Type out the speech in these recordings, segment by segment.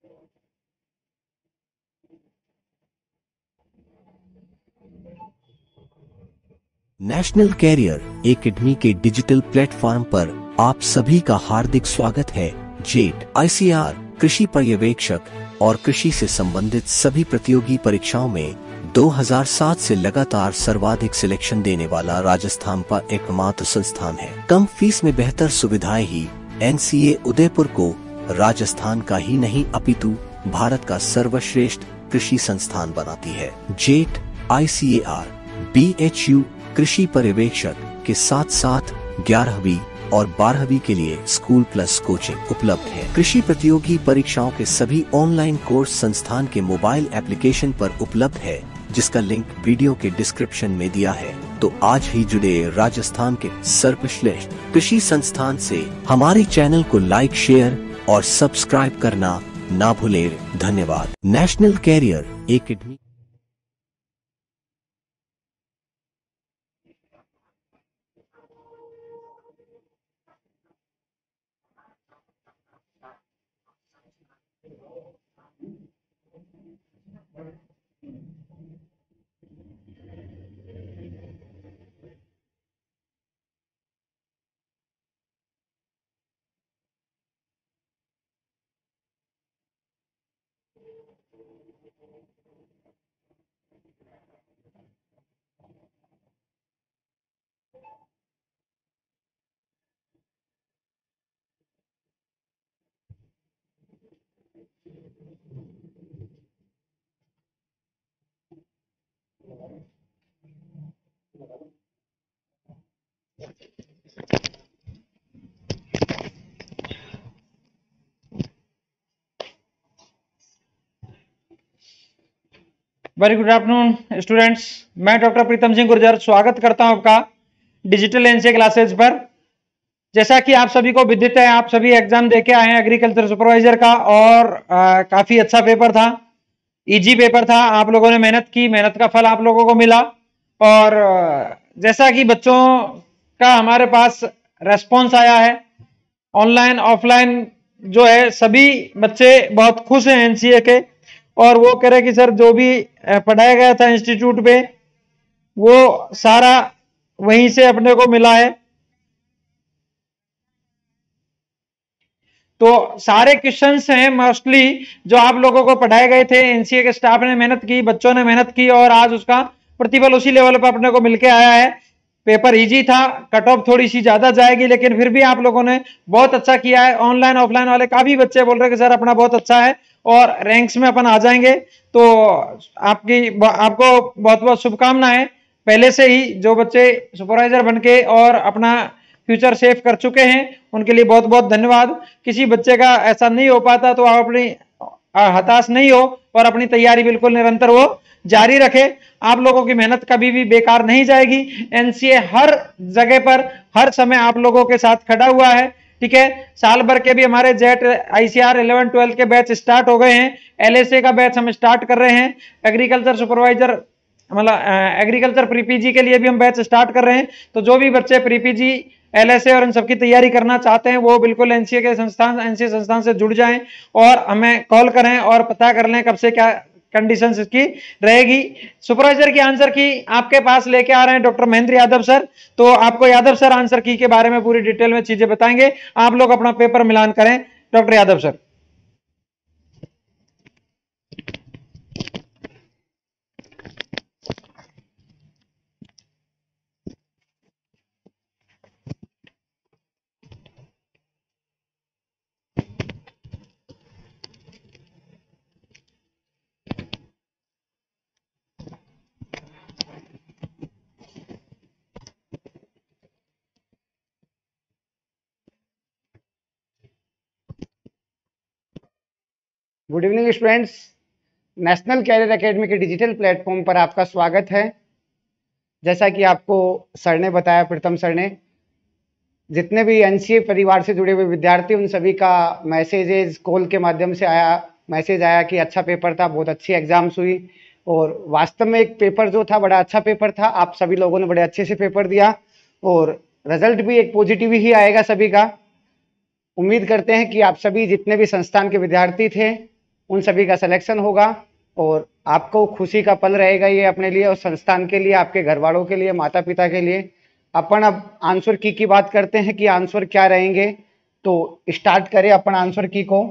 National career academy के digital platform पर आप सभी का हार्दिक स्वागत है। जेट, आईसीआर, कृषि पर्यवेक्षक और कृषि से संबंधित सभी प्रतियोगी परीक्षाओं में 2007 से लगातार सर्वाधिक सिलेक्शन देने वाला राजस्थान का एकमात्र संस्थान है। कम फीस में बेहतर सुविधाएं ही एनसीए उदयपुर को राजस्थान का ही नहीं अपितु भारत का सर्वश्रेष्ठ कृषि संस्थान बनाती है। जेट, आईसीएआर, बीएचयू कृषि पर्यवेक्षक के साथ साथ 11वीं और 12वीं के लिए स्कूल प्लस कोचिंग उपलब्ध है। कृषि प्रतियोगी परीक्षाओं के सभी ऑनलाइन कोर्स संस्थान के मोबाइल एप्लीकेशन पर उपलब्ध है, जिसका लिंक वीडियो के डिस्क्रिप्शन में दिया है। तो आज ही जुड़े राजस्थान के सर्वश्रेष्ठ कृषि संस्थान से। हमारे चैनल को लाइक, शेयर और सब्सक्राइब करना ना भूलें। धन्यवाद। National career academy. Very good afternoon students. मैं डॉक्टर प्रीतम सिंह गुर्जर स्वागत करता हूं आपका डिजिटल एनसीए क्लासेज पर। जैसा कि आप सभी को विदित है, आप सभी एग्जाम दे के आए हैं एग्रीकल्चर सुपरवाइजर का, और काफी अच्छा पेपर था, इजी पेपर था। आप लोगों ने मेहनत की, मेहनत का फल आप लोगों को मिला। और जैसा कि बच्चों का हमारे पास रेस्पॉन्स आया है, ऑनलाइन ऑफलाइन जो है, सभी बच्चे बहुत खुश हैं एनसीए के, और वो कह रहे कि सर जो भी पढ़ाया गया था इंस्टीट्यूट पे वो सारा वहीं से अपने को मिला है। तो सारे क्वेश्चंस हैं मोस्टली जो आप लोगों को पढ़ाए गए थे। एनसीए के स्टाफ ने मेहनत की, बच्चों ने मेहनत की, और आज उसका प्रतिफल उसी लेवल पर अपने को मिलके आया है। पेपर इजी था, कट ऑफ थोड़ी सी ज्यादा जाएगी, लेकिन फिर भी आप लोगों ने बहुत अच्छा किया है। ऑनलाइन ऑफलाइन वाले काफी बच्चे बोल रहे हैं कि सर अपना बहुत अच्छा है और रैंक्स में अपन आ जाएंगे। तो आपको बहुत बहुत शुभकामनाएं। पहले से ही जो बच्चे सुपरवाइजर बनके और अपना फ्यूचर सेफ कर चुके हैं उनके लिए बहुत बहुत धन्यवाद। किसी बच्चे का ऐसा नहीं हो पाता तो आप अपनी हताश नहीं हो और अपनी तैयारी बिल्कुल निरंतर वो जारी रखे। आप लोगों की मेहनत कभी भी बेकार नहीं जाएगी। एनसीए हर जगह पर हर समय आप लोगों के साथ खड़ा हुआ है, ठीक है। साल भर के भी हमारे जेट आईसीआर 11-12 के बैच स्टार्ट हो गए हैं। एलएसए का बैच हम स्टार्ट कर रहे हैं। एग्रीकल्चर सुपरवाइजर मतलब एग्रीकल्चर प्रीपीजी के लिए भी हम बैच स्टार्ट कर रहे हैं। तो जो भी बच्चे प्रीपीजी, एलएसए और इन सबकी तैयारी करना चाहते हैं वो बिल्कुल एनसीए के संस्थान, एनसीए संस्थान से जुड़ जाएं और हमें कॉल करें और पता कर लें कब से क्या कंडीशंस इसकी रहेगी। सुपरवाइजर की आंसर की आपके पास लेके आ रहे हैं डॉक्टर महेंद्र यादव सर। तो आपको यादव सर आंसर की के बारे में पूरी डिटेल में चीजें बताएंगे। आप लोग अपना पेपर मिलान करें। Doctor Yadav sir. Good evening students. National career academy के डिजिटल प्लेटफॉर्म पर आपका स्वागत है। जैसा कि आपको सर ने बताया, प्रीतम सर ने, जितने भी एनसीए परिवार से जुड़े हुए विद्यार्थी उन सभी का मैसेजेस कॉल के माध्यम से मैसेज आया कि अच्छा पेपर था, बहुत अच्छी एग्जाम्स हुई। और वास्तव में एक पेपर जो था बड़ा अच्छा पेपर था। आप सभी लोगों ने बड़े अच्छे से पेपर दिया और रिजल्ट भी एक पॉजिटिव ही आएगा सभी का। उम्मीद करते हैं कि आप सभी जितने भी संस्थान के विद्यार्थी थे उन सभी का सिलेक्शन होगा और आपको खुशी का पल रहेगा ये अपने लिए और संस्थान के लिए, आपके घर वालों के लिए, माता पिता के लिए। अपन अब आंसर की बात करते हैं कि आंसर क्या रहेंगे। तो स्टार्ट करें अपन आंसर की को।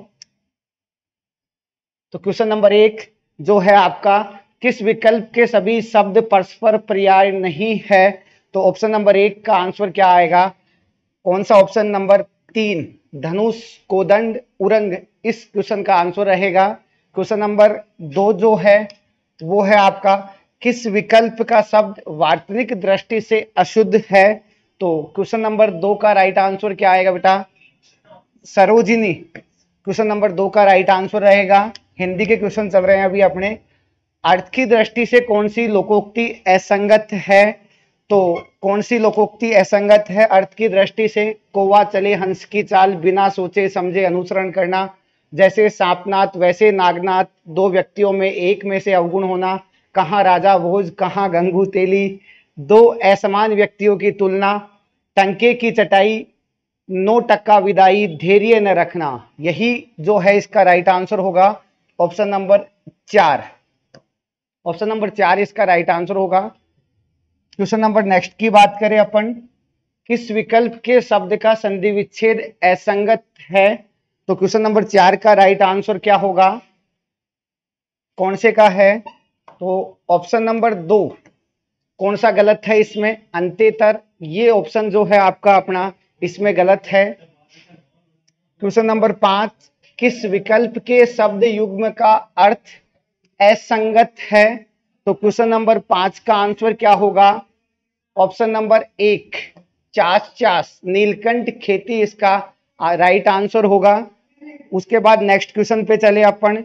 तो क्वेश्चन नंबर 1 जो है आपका, किस विकल्प के सभी शब्द परस्पर पर्याय नहीं है। तो ऑप्शन नंबर 1 का आंसर क्या आएगा, कौन सा ऑप्शन नंबर 3 धनुष, कोदंड, उरंग, इस क्वेश्चन का आंसर रहेगा। क्वेश्चन नंबर 2 जो है वो है आपका, किस विकल्प का शब्द वार्तनिक दृष्टि से अशुद्ध है। तो क्वेश्चन नंबर 2 का राइट आंसर क्या आएगा बेटा, सरोजिनी। क्वेश्चन नंबर 2 का राइट आंसर रहेगा। हिंदी के क्वेश्चन चल रहे हैं अभी अपने। अर्थ की दृष्टि से कौन सी लोकोक्ति असंगत है। तो कौन सी लोकोक्ति असंगत है अर्थ की दृष्टि से, कौवा चले हंस की चाल, बिना सोचे समझे अनुसरण करना, जैसे सांपनाथ वैसे नागनाथ, दो व्यक्तियों में एक में से अवगुण होना, कहाँ राजा भोज कहाँ गंगू तेली, दो असमान व्यक्तियों की तुलना, टंके की चटाई, 9 टक्का विदाई, धैर्य न रखना। यही जो है इसका राइट आंसर होगा ऑप्शन नंबर 4। ऑप्शन नंबर 4 इसका राइट आंसर होगा। क्वेश्चन नंबर नेक्स्ट की बात करें अपन, किस विकल्प के शब्द का संधि विच्छेद असंगत है। तो क्वेश्चन नंबर 4 का राइट आंसर क्या होगा, कौन से का है। तो ऑप्शन नंबर 2 कौन सा गलत है इसमें, अंतेतर, ये ऑप्शन जो है आपका अपना इसमें गलत है। क्वेश्चन नंबर 5, किस विकल्प के शब्द युग्म का अर्थ असंगत है। तो क्वेश्चन नंबर 5 का आंसर क्या होगा, ऑप्शन नंबर 1 चास चास, नीलकंठ खेती, इसका राइट आंसर होगा। उसके बाद नेक्स्ट क्वेश्चन पे चले अपन,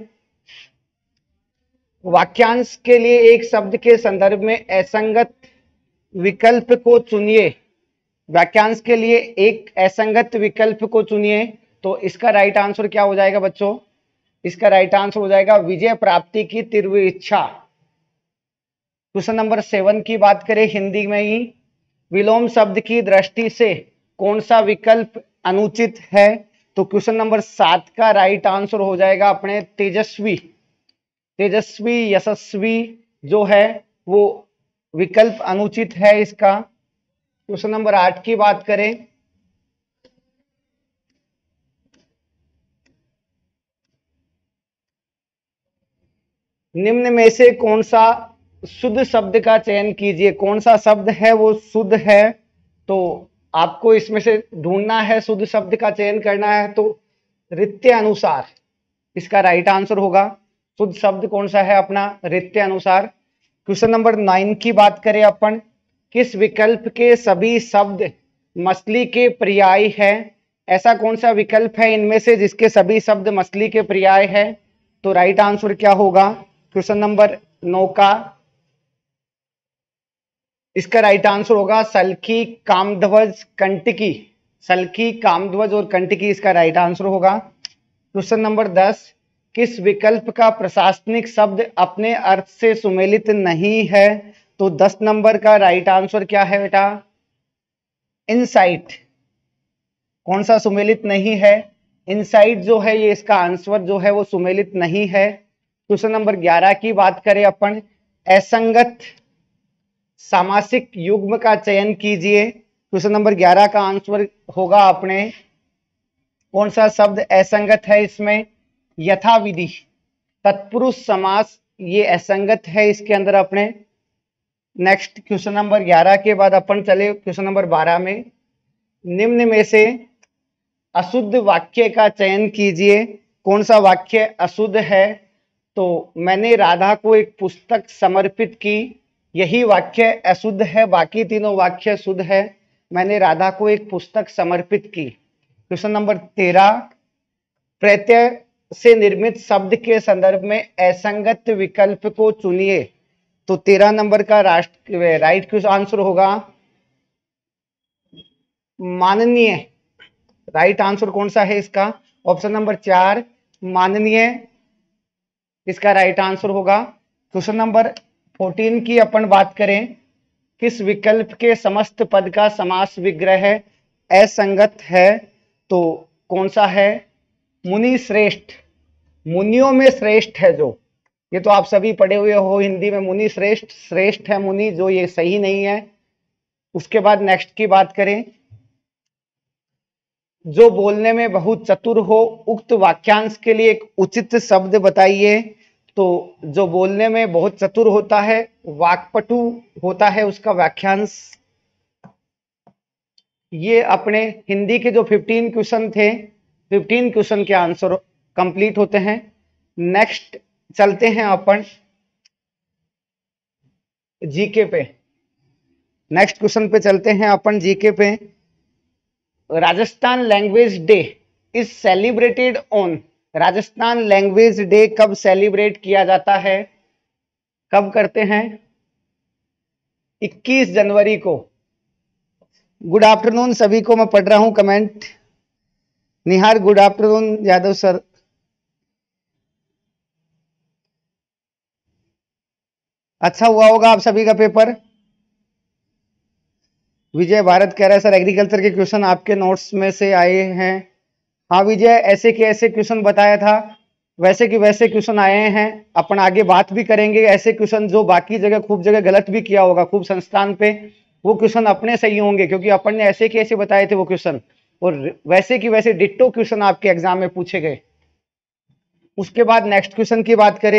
वाक्यांश के लिए एक शब्द के संदर्भ में असंगत विकल्प को चुनिए। वाक्यांश के लिए एक असंगत विकल्प को चुनिए। तो इसका राइट आंसर क्या हो जाएगा बच्चों, इसका राइट आंसर हो जाएगा विजय प्राप्ति की तीव्र इच्छा। क्वेश्चन नंबर 7 की बात करें हिंदी में ही, विलोम शब्द की दृष्टि से कौन सा विकल्प अनुचित है। तो क्वेश्चन नंबर 7 का राइट आंसर हो जाएगा अपने तेजस्वी। तेजस्वी यशस्वी जो है वो विकल्प अनुचित है इसका। क्वेश्चन नंबर 8 की बात करें, निम्न में से कौन सा शुद्ध शब्द का चयन कीजिए। कौन सा शब्द है वो शुद्ध है। तो आपको इसमें से ढूंढना है, शुद्ध शब्द का चयन करना है। तो रित्य अनुसार इसका राइट आंसर होगा। शुद्ध शब्द कौन सा है अपना, रित्य अनुसार। क्वेश्चन नंबर 9 की बात करें अपन, किस विकल्प के सभी शब्द मछली के पर्याय है। ऐसा कौन सा विकल्प है इनमें से जिसके सभी शब्द मछली के पर्याय है। तो राइट आंसर क्या होगा, क्वेश्चन नंबर 9 का इसका राइट आंसर होगा सल्खी, कामध्वज, कंटकी। सल्खी, कामध्वज और कंटकी इसका राइट आंसर होगा। क्वेश्चन नंबर 10, किस विकल्प का प्रशासनिक शब्द अपने अर्थ से सुमेलित नहीं है। तो 10 नंबर का राइट आंसर क्या है बेटा, इनसाइट। कौन सा सुमेलित नहीं है, इनसाइट जो है ये इसका आंसर जो है वो सुमेलित नहीं है। क्वेश्चन नंबर 11 की बात करें अपन, असंगत सामासिक युग्म का चयन कीजिए। क्वेश्चन नंबर 11 का आंसर होगा अपने, कौन सा शब्द असंगत है इसमें, यथाविधि। तत्पुरुष समास ये असंगत है इसके अंदर अपने। नेक्स्ट क्वेश्चन नंबर 11 के बाद अपन चले क्वेश्चन नंबर 12 में, निम्न में से अशुद्ध वाक्य का चयन कीजिए। कौन सा वाक्य अशुद्ध है। तो मैंने राधा को एक पुस्तक समर्पित की, यही वाक्य अशुद्ध है, बाकी तीनों वाक्य शुद्ध है। मैंने राधा को एक पुस्तक समर्पित की। क्वेश्चन नंबर 13, प्रत्यय से निर्मित शब्द के संदर्भ में असंगत विकल्प को चुनिए। तो 13 नंबर का राइट आंसर होगा माननीय। राइट आंसर कौन सा है इसका, ऑप्शन नंबर 4 माननीय इसका राइट आंसर होगा। क्वेश्चन नंबर 14 की अपन बात करें, किस विकल्प के समस्त पद का समास विग्रह असंगत है। तो कौन सा है, मुनि श्रेष्ठ। मुनियों में श्रेष्ठ है जो, ये तो आप सभी पढ़े हुए हो हिंदी में, मुनि श्रेष्ठ, श्रेष्ठ है मुनि जो, ये सही नहीं है। उसके बाद नेक्स्ट की बात करें, जो बोलने में बहुत चतुर हो, उक्त वाक्यांश के लिए एक उचित शब्द बताइए। तो जो बोलने में बहुत चतुर होता है, वाक्पटु होता है, उसका वाक्यांश, ये अपने हिंदी के जो 15 क्वेश्चन थे, 15 क्वेश्चन के आंसर कंप्लीट होते हैं। नेक्स्ट चलते हैं अपन जीके पे, नेक्स्ट क्वेश्चन पे चलते हैं अपन जीके पे। Rajasthan language day is celebrated on, Rajasthan language day कब सेलिब्रेट किया जाता है, कब करते हैं? 21 जनवरी को। गुड आफ्टरनून सभी को, मैं पढ़ रहा हूं comment. Nihar good afternoon, Yadav sir. अच्छा हुआ होगा आप सभी का पेपर। विजय भारत कह रहा है सर एग्रीकल्चर के क्वेश्चन आपके नोट्स में से आए हैं। हाँ विजय, ऐसे के ऐसे क्वेश्चन बताया था, वैसे के वैसे क्वेश्चन आए हैं। अपन आगे बात भी करेंगे ऐसे क्वेश्चन जो बाकी जगह खूब जगह गलत भी किया होगा, खूब संस्थान पे, वो क्वेश्चन अपने सही होंगे क्योंकि अपन ने ऐसे के ऐसे बताए थे वो क्वेश्चन, और वैसे की वैसे डिट्टो क्वेश्चन आपके एग्जाम में पूछे गए। उसके बाद नेक्स्ट क्वेश्चन की बात करें,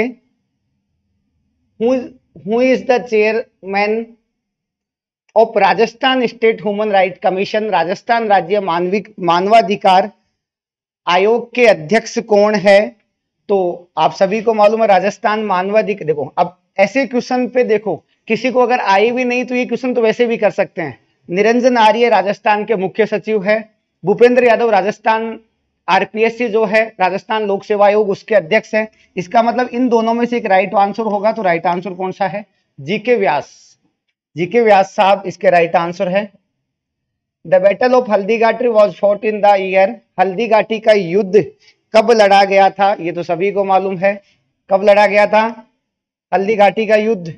who is the chairman of Rajasthan state human right commission, Rajasthan राज्य मानवाधिकार आयोग के अध्यक्ष कौन है? तो आप सभी को मालूम है राजस्थान मानवाधिकार, देखो अब ऐसे क्वेश्चन पे देखो, किसी को अगर आई भी नहीं तो ये क्वेश्चन तो वैसे भी कर सकते हैं। निरंजन आर्य राजस्थान के मुख्य सचिव है, भूपेंद्र यादव राजस्थान आरपीएससी जो है राजस्थान लोक सेवा आयोग उसके अध्यक्ष है। इसका मतलब इन दोनों में से एक राइट आंसर होगा, तो राइट आंसर कौन सा है? जीके व्यास, जीके व्यास साहब इसके राइट आंसर है। The battle of Haldighati was fought in the year, Haldighati का युद्ध कब लड़ा गया था? ये तो सभी को मालूम है, कब लड़ा गया था हल्दीघाटी का युद्ध?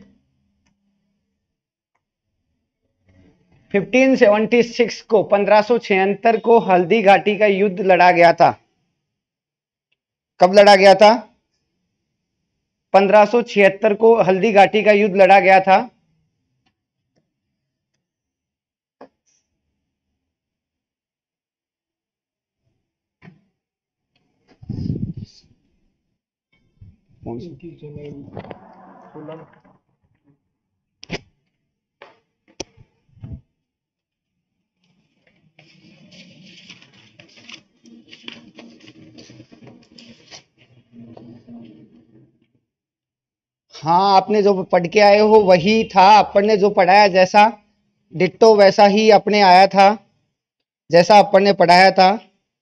1576 को, 1576 को हल्दीघाटी का युद्ध लड़ा गया था। कब लड़ा गया था? 1576 को हल्दीघाटी का युद्ध लड़ा गया था। हाँ, आपने जो पढ़ के आए हो वही था, अपन ने जो पढ़ाया जैसा डिट्टो वैसा ही अपने आया था, जैसा अपन ने पढ़ाया था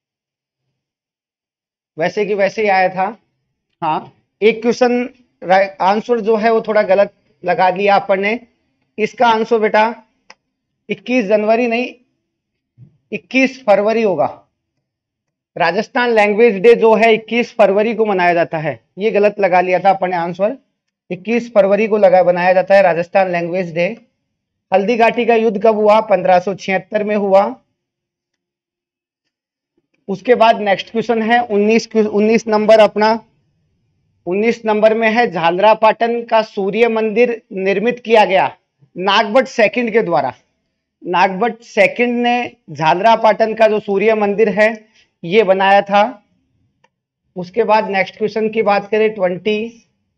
वैसे की वैसे ही आया था। हाँ, एक क्वेश्चन आंसर जो है वो थोड़ा गलत लगा दिया अपन ने। इसका आंसर बेटा 21 जनवरी नहीं 21 फरवरी होगा। राजस्थान लैंग्वेज डे जो है 21 फरवरी को मनाया जाता है, ये गलत लगा लिया था अपन ने आंसर। 21 फरवरी को बनाया जाता है राजस्थान लैंग्वेज डे। हल्दीघाटी का युद्ध कब हुआ? 1576 में हुआ। उसके बाद नेक्स्ट क्वेश्चन है 19 नंबर अपना, 19 नंबर में है झालरापाटन का सूर्य मंदिर निर्मित किया गया नागभट्ट सेकंड के द्वारा। नागभट्ट सेकंड ने झालरापाटन का जो सूर्य मंदिर है ये बनाया था। उसके बाद नेक्स्ट क्वेश्चन की बात करें 20,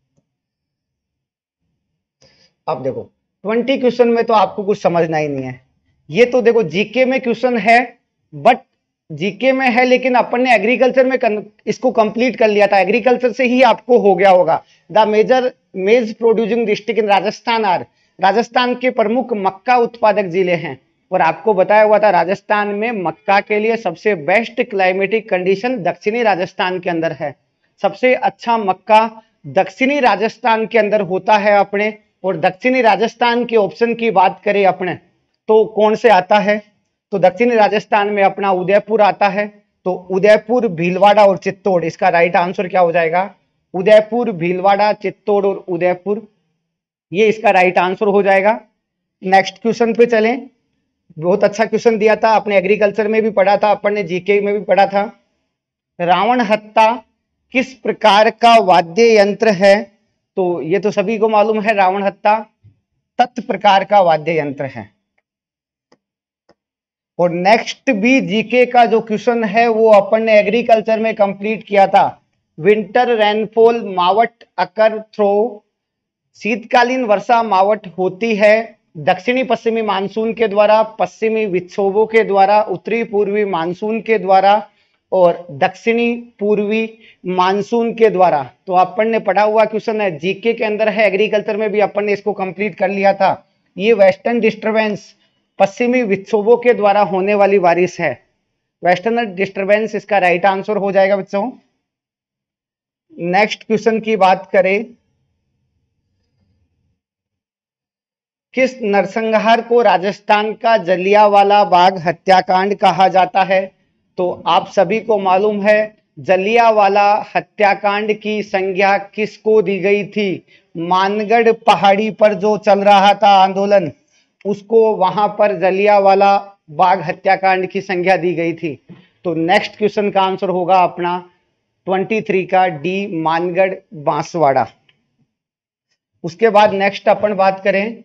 अब देखो 20 क्वेश्चन में तो आपको कुछ समझना ही नहीं है, ये तो देखो जीके में क्वेश्चन है, बट जीके में है लेकिन अपन ने एग्रीकल्चर में इसको कंप्लीट कर लिया था, एग्रीकल्चर से ही आपको हो गया होगा। The major maize producing district in Rajasthan are, Rajasthan के प्रमुख मक्का उत्पादक जिले हैं, और आपको बताया हुआ था राजस्थान में मक्का के लिए सबसे बेस्ट क्लाइमेटिक कंडीशन दक्षिणी राजस्थान के अंदर है। सबसे अच्छा मक्का दक्षिणी राजस्थान के अंदर होता है अपने, और दक्षिणी राजस्थान के ऑप्शन की बात करें अपने तो कौन से आता है? तो दक्षिणी राजस्थान में अपना उदयपुर आता है। तो उदयपुर, भीलवाड़ा और चित्तौड़, इसका राइट आंसर क्या हो जाएगा? उदयपुर, भीलवाड़ा, चित्तौड़ और उदयपुर, ये इसका राइट आंसर हो जाएगा। नेक्स्ट क्वेश्चन पे चलें। बहुत अच्छा क्वेश्चन दिया था, अपने एग्रीकल्चर में भी पढ़ा था, अपन ने जीके में भी पढ़ा था। रावण हत्ता किस प्रकार का वाद्य यंत्र है? तो ये तो सभी को मालूम है, रावण हत्था तत् प्रकार का वाद्य यंत्र है। और नेक्स्ट भी जीके का जो क्वेश्चन है वो अपन ने एग्रीकल्चर में कंप्लीट किया था। Winter rainfall mawat occur through, शीतकालीन वर्षा मावट होती है दक्षिणी पश्चिमी मानसून के द्वारा, पश्चिमी विक्षोभों के द्वारा, उत्तरी पूर्वी मानसून के द्वारा और दक्षिणी पूर्वी मानसून के द्वारा। तो अपन ने पढ़ा हुआ क्वेश्चन है, जीके के अंदर है, एग्रीकल्चर में भी अपन ने इसको कंप्लीट कर लिया था। ये वेस्टर्न डिस्टर्बेंस, पश्चिमी विक्षोभों के द्वारा होने वाली बारिश है। वेस्टर्न डिस्टर्बेंस इसका राइट आंसर हो जाएगा बच्चों। नेक्स्ट क्वेश्चन की बात करें, किस नरसंहार को राजस्थान का जलियांवाला बाग हत्याकांड कहा जाता है? तो आप सभी को मालूम है, जलियांवाला हत्याकांड की संज्ञा किसको दी गई थी? मानगढ़ पहाड़ी पर जो चल रहा था आंदोलन, उसको वहां पर जलियांवाला बाग हत्याकांड की संज्ञा दी गई थी। तो नेक्स्ट क्वेश्चन का आंसर होगा अपना 23 का डी, मानगढ़ बांसवाड़ा। उसके बाद नेक्स्ट अपन बात करें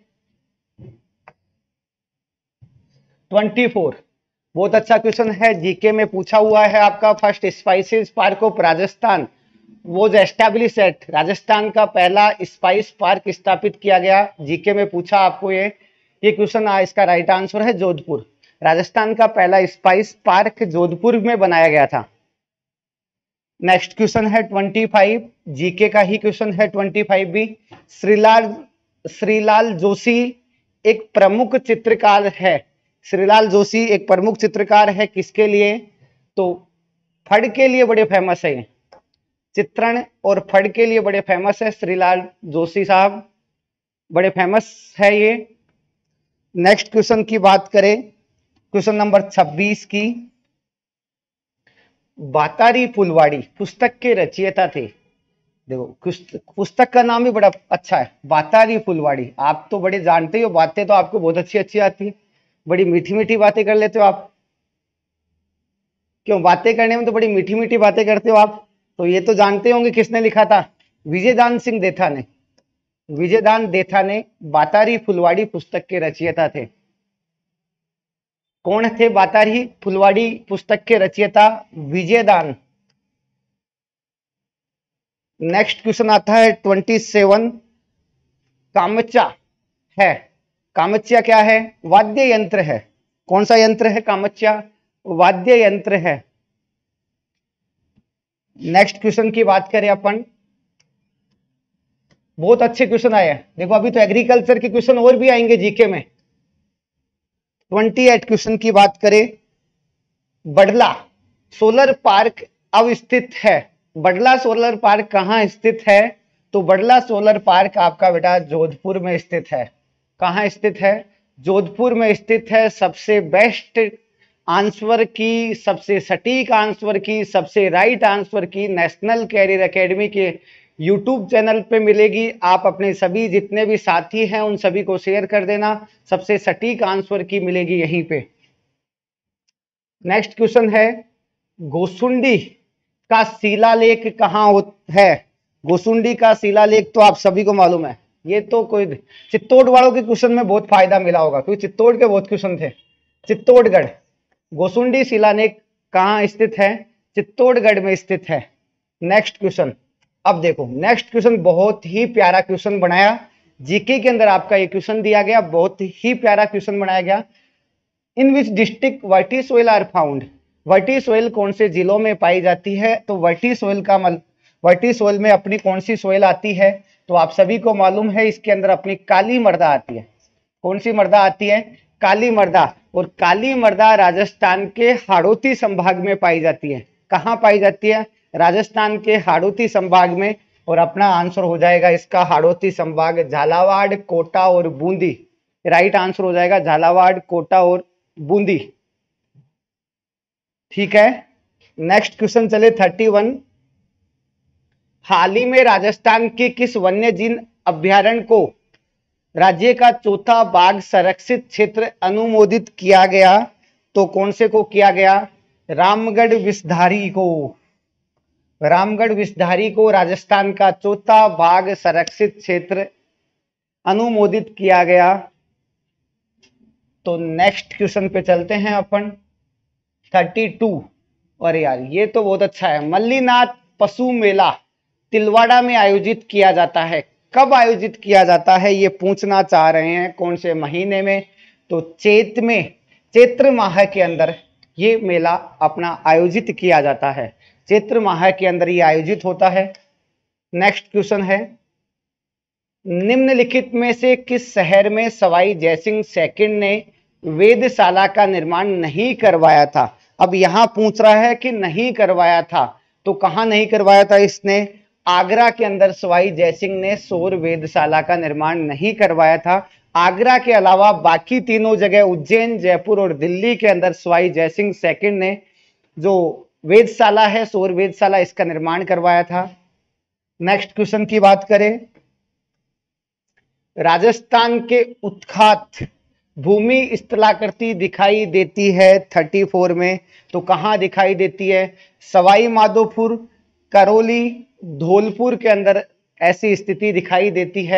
24, बहुत अच्छा क्वेश्चन है, जीके में पूछा हुआ है आपका। First spices park of Rajasthan वो जो एस्टैब्लिश एट, राजस्थान का पहला स्पाइस पार्क स्थापित किया गया, जीके में पूछा आपको ये क्वेश्चन। इसका राइट आंसर है जोधपुर। राजस्थान का पहला स्पाइस पार्क जोधपुर में बनाया गया था। नेक्स्ट क्वेश्चन है 25, जीके का ही क्वेश्चन है 25 भी। श्रीलाल जोशी एक प्रमुख चित्रकार है। श्रीलाल जोशी एक प्रमुख चित्रकार है किसके लिए? तो फड़ के लिए बड़े फेमस है, चित्रण और फड़ के लिए बड़े फेमस है श्रीलाल जोशी साहब, बड़े फेमस है ये। नेक्स्ट क्वेश्चन की बात करें, क्वेश्चन नंबर 26 की, बातारी फुलवाड़ी पुस्तक के रचयिता थे। देखो पुस्तक का नाम भी बड़ा अच्छा है, बातारी फुलवाड़ी। आप तो बड़े जानते हो, बातें तो आपको बहुत अच्छी अच्छी आती है, बड़ी मीठी मीठी बातें कर लेते हो आप। क्यों, बातें करने में तो बड़ी मीठी मीठी बातें करते हो आप। तो ये तो जानते होंगे किसने लिखा था? विजयदान सिंह देथा ने। विजयदान देथा ने बातारी फुलवाड़ी पुस्तक के रचयिता थे। कौन थे बातारी फुलवाड़ी पुस्तक के रचयिता? विजयदान। नेक्स्ट क्वेश्चन आता है 27, कामचा है। कामच्या क्या है? वाद्य यंत्र है। कौन सा यंत्र है कामच्या? वाद्य यंत्र है। नेक्स्ट क्वेश्चन की बात करें अपन, बहुत अच्छे क्वेश्चन आए हैं। देखो अभी तो एग्रीकल्चर के क्वेश्चन और भी आएंगे जीके में। 28 क्वेश्चन की बात करें, बडला सोलर पार्क अब स्थित है। बडला सोलर पार्क कहाँ स्थित है? तो बडला सोलर पार्क आपका बेटा जोधपुर में स्थित है। कहाँ स्थित है? जोधपुर में स्थित है। सबसे बेस्ट आंसर की, सबसे सटीक आंसर की, सबसे राइट आंसर की नेशनल कैरियर एकेडमी के यूट्यूब चैनल पे मिलेगी। आप अपने सभी जितने भी साथी हैं उन सभी को शेयर कर देना, सबसे सटीक आंसर की मिलेगी यहीं पे। नेक्स्ट क्वेश्चन है, गोसुंडी का शिलालेख कहाँ है? गोसुंडी का शिलालेख तो आप सभी को मालूम है, ये तो कोई चित्तौड़ वालों के क्वेश्चन में बहुत फायदा मिला होगा क्योंकि चित्तौड़ के बहुत क्वेश्चन थे। चित्तौड़गढ़, गोसुंडी शिलालेख कहाँ स्थित है? चित्तौड़गढ़ में स्थित है। नेक्स्ट क्वेश्चन, अब देखो नेक्स्ट क्वेश्चन बहुत ही प्यारा क्वेश्चन बनाया, जीके के अंदर आपका ये क्वेश्चन दिया गया, बहुत ही प्यारा क्वेश्चन बनाया गया। In which district vertisol are found? Vertisol कौन से जिलों में पाई जाती है? तो वर्टी सोइल का वर्टी सोइल में अपनी कौन सी सोइल आती है? तो आप सभी को मालूम है इसके अंदर अपनी काली मृदा आती है। कौन सी मृदा आती है? काली मृदा। और काली मृदा राजस्थान के हाड़ौती संभाग में पाई जाती है। कहाँ पाई जाती है? राजस्थान के हाड़ौती संभाग में। और अपना आंसर हो जाएगा इसका हाड़ौती संभाग, झालावाड़, कोटा और बूंदी। राइट आंसर हो जाएगा झालावाड़, कोटा और बूंदी। ठीक है, नेक्स्ट क्वेश्चन चले 31। हाल ही में राजस्थान के किस वन्य जीव अभ्यारण्य को राज्य का चौथा बाघ संरक्षित क्षेत्र अनुमोदित किया गया? तो कौन से को किया गया? रामगढ़ विषधारी को। रामगढ़ विषधारी को राजस्थान का चौथा बाघ संरक्षित क्षेत्र अनुमोदित किया गया। तो नेक्स्ट क्वेश्चन पे चलते हैं अपन 32। और यार ये तो बहुत अच्छा है। मल्लीनाथ पशु मेला तिलवाड़ा में आयोजित किया जाता है। कब आयोजित किया जाता है ये पूछना चाह रहे हैं, कौन से महीने में? तो चैत्र माह के अंदर ये मेला अपना आयोजित किया जाता है। चैत्र माह के अंदर ये आयोजित होता है। नेक्स्ट क्वेश्चन है, निम्नलिखित में से किस शहर में सवाई जयसिंह सेकंड ने वेधशाला का निर्माण नहीं करवाया था? अब यहां पूछ रहा है कि नहीं करवाया था, तो कहां नहीं करवाया था इसने? आगरा के अंदर सवाई जयसिंह ने सौर वेधशाला का निर्माण नहीं करवाया था। आगरा के अलावा बाकी तीनों जगह उज्जैन, जयपुर और दिल्ली के अंदर सवाई जयसिंह सेकंड ने जो वेधशाला है, सौर वेधशाला, इसका निर्माण करवाया था। नेक्स्ट क्वेश्चन की बात करें, राजस्थान के उत्खात भूमि स्थलाकृति दिखाई देती है 34 में, तो कहां दिखाई देती है? सवाई माधोपुर, करौली, धौलपुर के अंदर ऐसी स्थिति दिखाई देती है।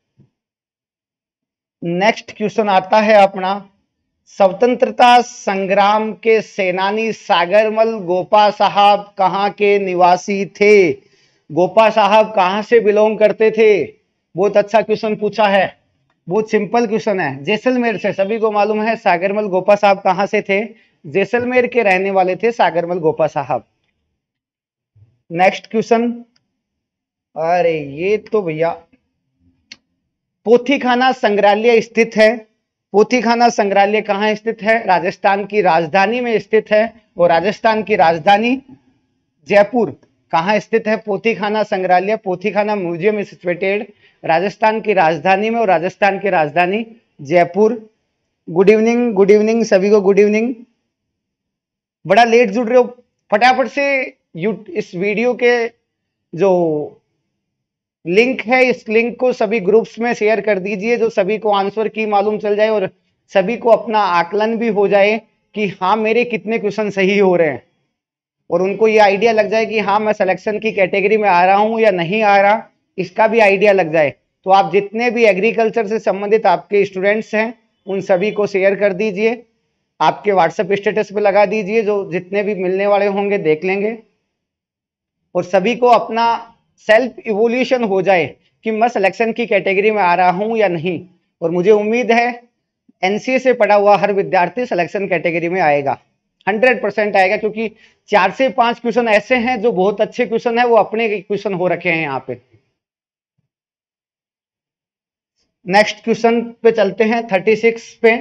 नेक्स्ट क्वेश्चन आता है अपना, स्वतंत्रता संग्राम के सेनानी सागरमल गोपा साहब कहां के निवासी थे? गोपा साहब कहां से बिलोंग करते थे? बहुत अच्छा क्वेश्चन पूछा है, बहुत सिंपल क्वेश्चन है। जैसलमेर से, सभी को मालूम है सागरमल गोपा साहब कहां से थे? जैसलमेर के रहने वाले थे सागरमल गोपा साहब। नेक्स्ट क्वेश्चन, अरे ये तो भैया, पोथीखाना संग्रहालय स्थित है। पोथीखाना संग्रहालय कहां स्थित है? राजस्थान की राजधानी में स्थित है। और राजस्थान की राजधानी जयपुर। कहां स्थित है पोथीखाना संग्रहालय? Pothikhana museum is situated Rajasthan की राजधानी में, और राजस्थान की राजधानी Jaipur. Good evening, good evening सभी को, गुड इवनिंग। बड़ा लेट जुड़ रहे हो, फटाफट से इस वीडियो के जो लिंक है, इस लिंक को सभी ग्रुप्स में शेयर कर दीजिए, जो सभी को आंसर की मालूम चल जाए और सभी को अपना आकलन भी हो जाए कि हाँ मेरे कितने क्वेश्चन सही हो रहे हैं, और उनको ये आइडिया लग जाए कि हाँ मैं सिलेक्शन की कैटेगरी में आ रहा हूं या नहीं आ रहा, इसका भी आइडिया लग जाए। तो आप जितने भी एग्रीकल्चर से संबंधित आपके स्टूडेंट्स हैं उन सभी को शेयर कर दीजिए, आपके व्हाट्सएप स्टेटस पे लगा दीजिए, जो जितने भी मिलने वाले होंगे देख लेंगे, और सभी को अपना सेल्फ इवोल्यूशन हो जाए कि मैं सिलेक्शन की कैटेगरी में आ रहा हूं या नहीं। और मुझे उम्मीद है एनसीए से पढ़ा हुआ हर विद्यार्थी सिलेक्शन कैटेगरी में आएगा, 100% आएगा, क्योंकि 4 से 5 क्वेश्चन ऐसे हैं जो बहुत अच्छे क्वेश्चन है, वो अपने क्वेश्चन हो रखे हैं यहाँ पे। नेक्स्ट क्वेश्चन पे चलते हैं 36 पे।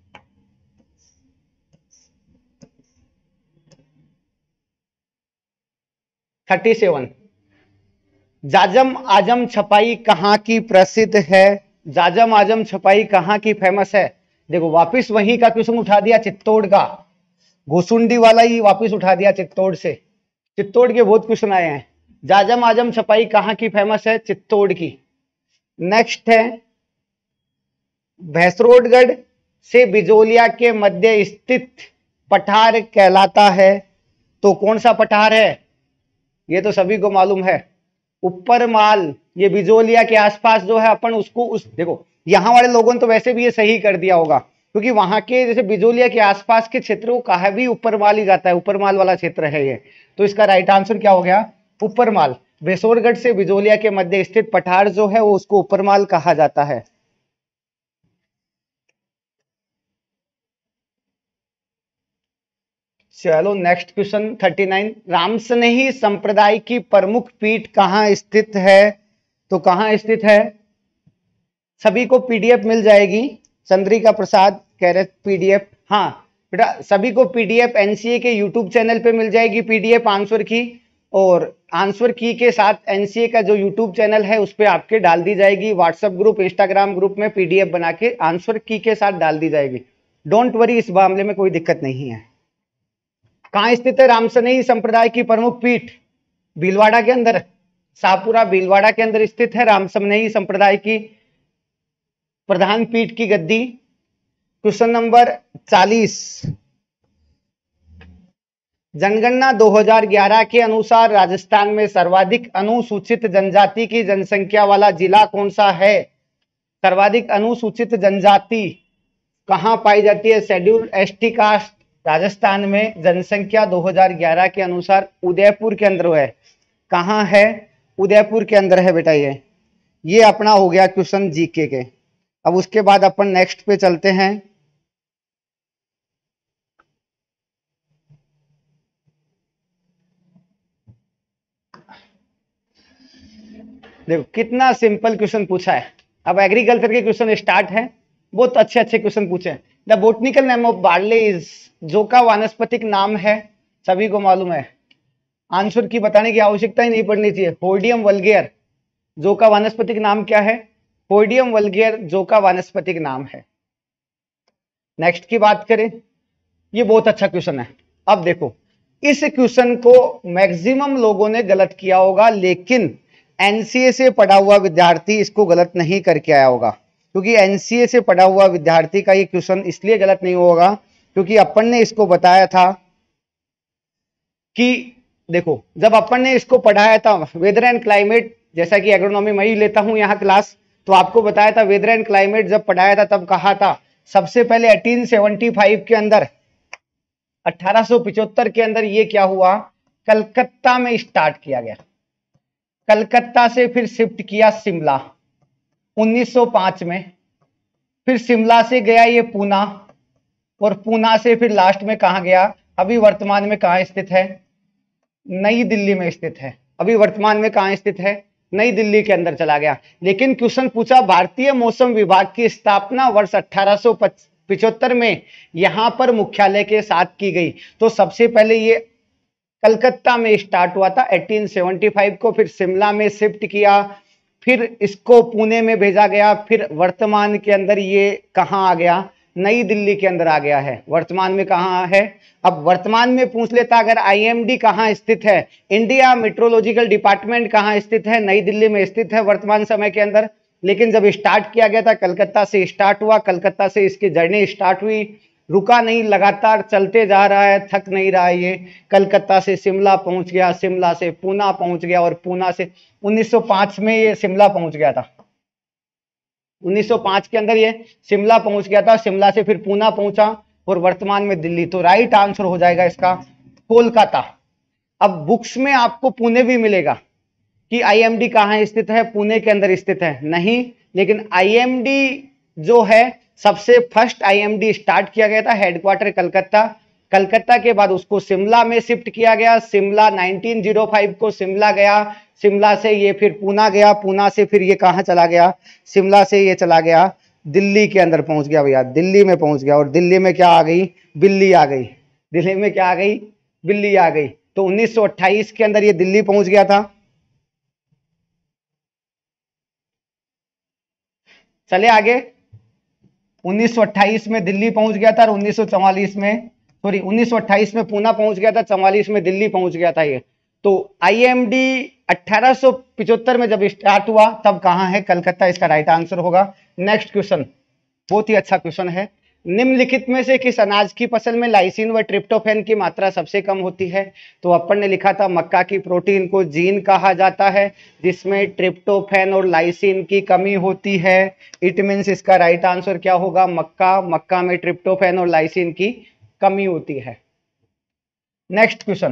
जाजम आजम छपाई कहाँ की प्रसिद्ध है? जाजम आजम छपाई कहाँ की फेमस है? देखो वापिस वही का क्वेश्चन उठा दिया, चित्तौड़ का, घोसुंडी वाला ही वापिस उठा दिया चित्तौड़ से। चित्तौड़ के बहुत क्वेश्चन आए हैं। जाजम आजम छपाई कहाँ की फेमस है? चित्तौड़ की। नेक्स्ट है, भैंसरोडगढ़ से बिजोलिया के मध्य स्थित पठार कहलाता है, तो कौन सा पठार है? ये तो सभी को मालूम है, ऊपर माल। ये बिजोलिया के आसपास जो है अपन उसको देखो यहाँ वाले लोगों ने तो वैसे भी ये सही कर दिया होगा, क्योंकि वहां के जैसे बिजोलिया के आसपास के क्षेत्र को कहा भी ऊपर माल ही जाता है, ऊपर माल वाला क्षेत्र है ये। तो इसका राइट आंसर क्या हो गया? ऊपर माल। भैंसरोडगढ़ से बिजोलिया के मध्य स्थित पठार जो है वो उसको ऊपर माल कहा जाता है। चलो नेक्स्ट क्वेश्चन 39, रामसनेही संप्रदाय की प्रमुख पीठ कहाँ स्थित है? तो कहाँ स्थित है? सभी को पीडीएफ मिल जाएगी। चंद्रिका प्रसाद कह रहे पीडीएफ, हाँ बेटा सभी को पीडीएफ एनसीए के यूट्यूब चैनल पे मिल जाएगी पीडीएफ आंसर की, और आंसर की के साथ एनसीए का जो यूट्यूब चैनल है उस पर आपके डाल दी जाएगी। व्हाट्सएप ग्रुप, इंस्टाग्राम ग्रुप में पीडीएफ बना के आंसर की के साथ डाल दी जाएगी। डोंट वरी, इस मामले में कोई दिक्कत नहीं है। कहाँ स्थित है रामसनेही संप्रदाय की प्रमुख पीठ? भीलवाड़ा के अंदर, शाहपुरा भीलवाड़ा के अंदर स्थित है रामसनेही संप्रदाय की प्रधान पीठ की गद्दी। क्वेश्चन नंबर 40, जनगणना 2011 के अनुसार राजस्थान में सर्वाधिक अनुसूचित जनजाति की जनसंख्या वाला जिला कौन सा है? सर्वाधिक अनुसूचित जनजाति कहां पाई जाती है? शेड्यूल एसटी कास्ट राजस्थान में जनसंख्या 2011 के अनुसार उदयपुर के अंदर है। कहां है? उदयपुर के अंदर है बेटा। ये अपना हो गया क्वेश्चन जीके के। अब उसके बाद अपन नेक्स्ट पे चलते हैं। देखो कितना सिंपल क्वेश्चन पूछा है। अब एग्रीकल्चर के क्वेश्चन स्टार्ट है। बहुत अच्छे अच्छे क्वेश्चन पूछे। The botanical name of barley is, जो का वानस्पतिक नाम है सभी को मालूम है, आंसर की बताने की आवश्यकता ही नहीं पड़नी चाहिए। होर्डियम वल्गेर, जो का वानस्पतिक नाम क्या है? होर्डियम वल्गेर जो का वानस्पतिक नाम है। नेक्स्ट की बात करें, ये बहुत अच्छा क्वेश्चन है। अब देखो इस क्वेश्चन को मैक्सिमम लोगों ने गलत किया होगा, लेकिन एनसीए से पढ़ा हुआ विद्यार्थी इसको गलत नहीं करके आया होगा, क्योंकि एनसीए से पढ़ा हुआ विद्यार्थी का ये क्वेश्चन इसलिए गलत नहीं होगा क्योंकि अपन ने इसको बताया था कि देखो जब अपन ने इसको पढ़ाया था वेदर एंड क्लाइमेट, जैसा कि एग्रोनॉमी मैं ही लेता हूं यहाँ क्लास, तो आपको बताया था वेदर एंड क्लाइमेट जब पढ़ाया था तब कहा था सबसे पहले 1875 के अंदर 1875 के अंदर ये क्या हुआ, कलकत्ता में स्टार्ट किया गया। कलकत्ता से फिर शिफ्ट किया शिमला 1905 में, फिर शिमला से गया ये पूना, और पूना से फिर लास्ट में कहां गया, अभी वर्तमान में कहां स्थित है, नई दिल्ली में स्थित है। अभी वर्तमान में कहां स्थित है, नई दिल्ली के अंदर चला गया। लेकिन क्वेश्चन पूछा भारतीय मौसम विभाग की स्थापना वर्ष 1875 में यहां पर मुख्यालय के साथ की गई। तो सबसे पहले ये कलकत्ता में स्टार्ट हुआ था 1875 को, फिर शिमला में शिफ्ट किया, फिर इसको पुणे में भेजा गया, फिर वर्तमान के अंदर ये कहां आ गया, नई दिल्ली के अंदर आ गया है। वर्तमान में कहां है? अब वर्तमान में पूछ लेता अगर आईएमडी कहां स्थित है, इंडिया मेट्रोलॉजिकल डिपार्टमेंट कहां स्थित है, नई दिल्ली में स्थित है वर्तमान समय के अंदर। लेकिन जब स्टार्ट किया गया था कलकत्ता से स्टार्ट हुआ, कलकत्ता से इसकी जर्नी स्टार्ट हुई, रुका नहीं, लगातार चलते जा रहा है, थक नहीं रहा है। ये कलकत्ता से शिमला पहुंच गया, शिमला से पूना पहुंच गया, और पूना से 1905 में ये शिमला पहुंच गया था। 1905 के अंदर ये शिमला पहुंच गया था, शिमला से फिर पूना पहुंचा और वर्तमान में दिल्ली। तो राइट आंसर हो जाएगा इसका कोलकाता। अब बुक्स में आपको पुणे भी मिलेगा कि आईएमडी कहां स्थित है, पुणे के अंदर स्थित है नहीं, लेकिन आईएमडी जो है सबसे फर्स्ट आईएमडी स्टार्ट किया गया था हेडक्वार्टर कलकत्ता। कलकत्ता के बाद उसको शिमला में शिफ्ट किया गया, शिमला 1905 को शिमला गया, शिमला से ये फिर पूना गया, पूना से फिर ये कहां चला गया, शिमला से ये चला गया दिल्ली के अंदर पहुंच गया भैया, दिल्ली में पहुंच गया। और दिल्ली में क्या आ गई, बिल्ली आ गई। दिल्ली में क्या आ गई, बिल्ली आ गई। तो 1928 के अंदर ये दिल्ली पहुंच गया था। चले आगे, 1928 में दिल्ली पहुंच गया था और 1944 में 1928 में पूना पहुंच गया था, 44 में दिल्ली पहुंच गया था ये। तो आईएमडी 1875 में जब स्टार्ट हुआ तब कहां है, कलकत्ता इसका राइट आंसर होगा। नेक्स्ट क्वेश्चन बहुत ही अच्छा क्वेश्चन है। निम्नलिखित में से किस अनाज की फसल में लाइसिन व ट्रिप्टोफैन की मात्रा सबसे कम होती है? तो अपन ने लिखा था मक्का की प्रोटीन को जीन कहा जाता है जिसमें ट्रिप्टोफैन और लाइसिन की कमी होती है। इट मीन्स इसका राइट आंसर क्या होगा, मक्का। मक्का में ट्रिप्टोफैन और लाइसिन की कमी होती है। नेक्स्ट क्वेश्चन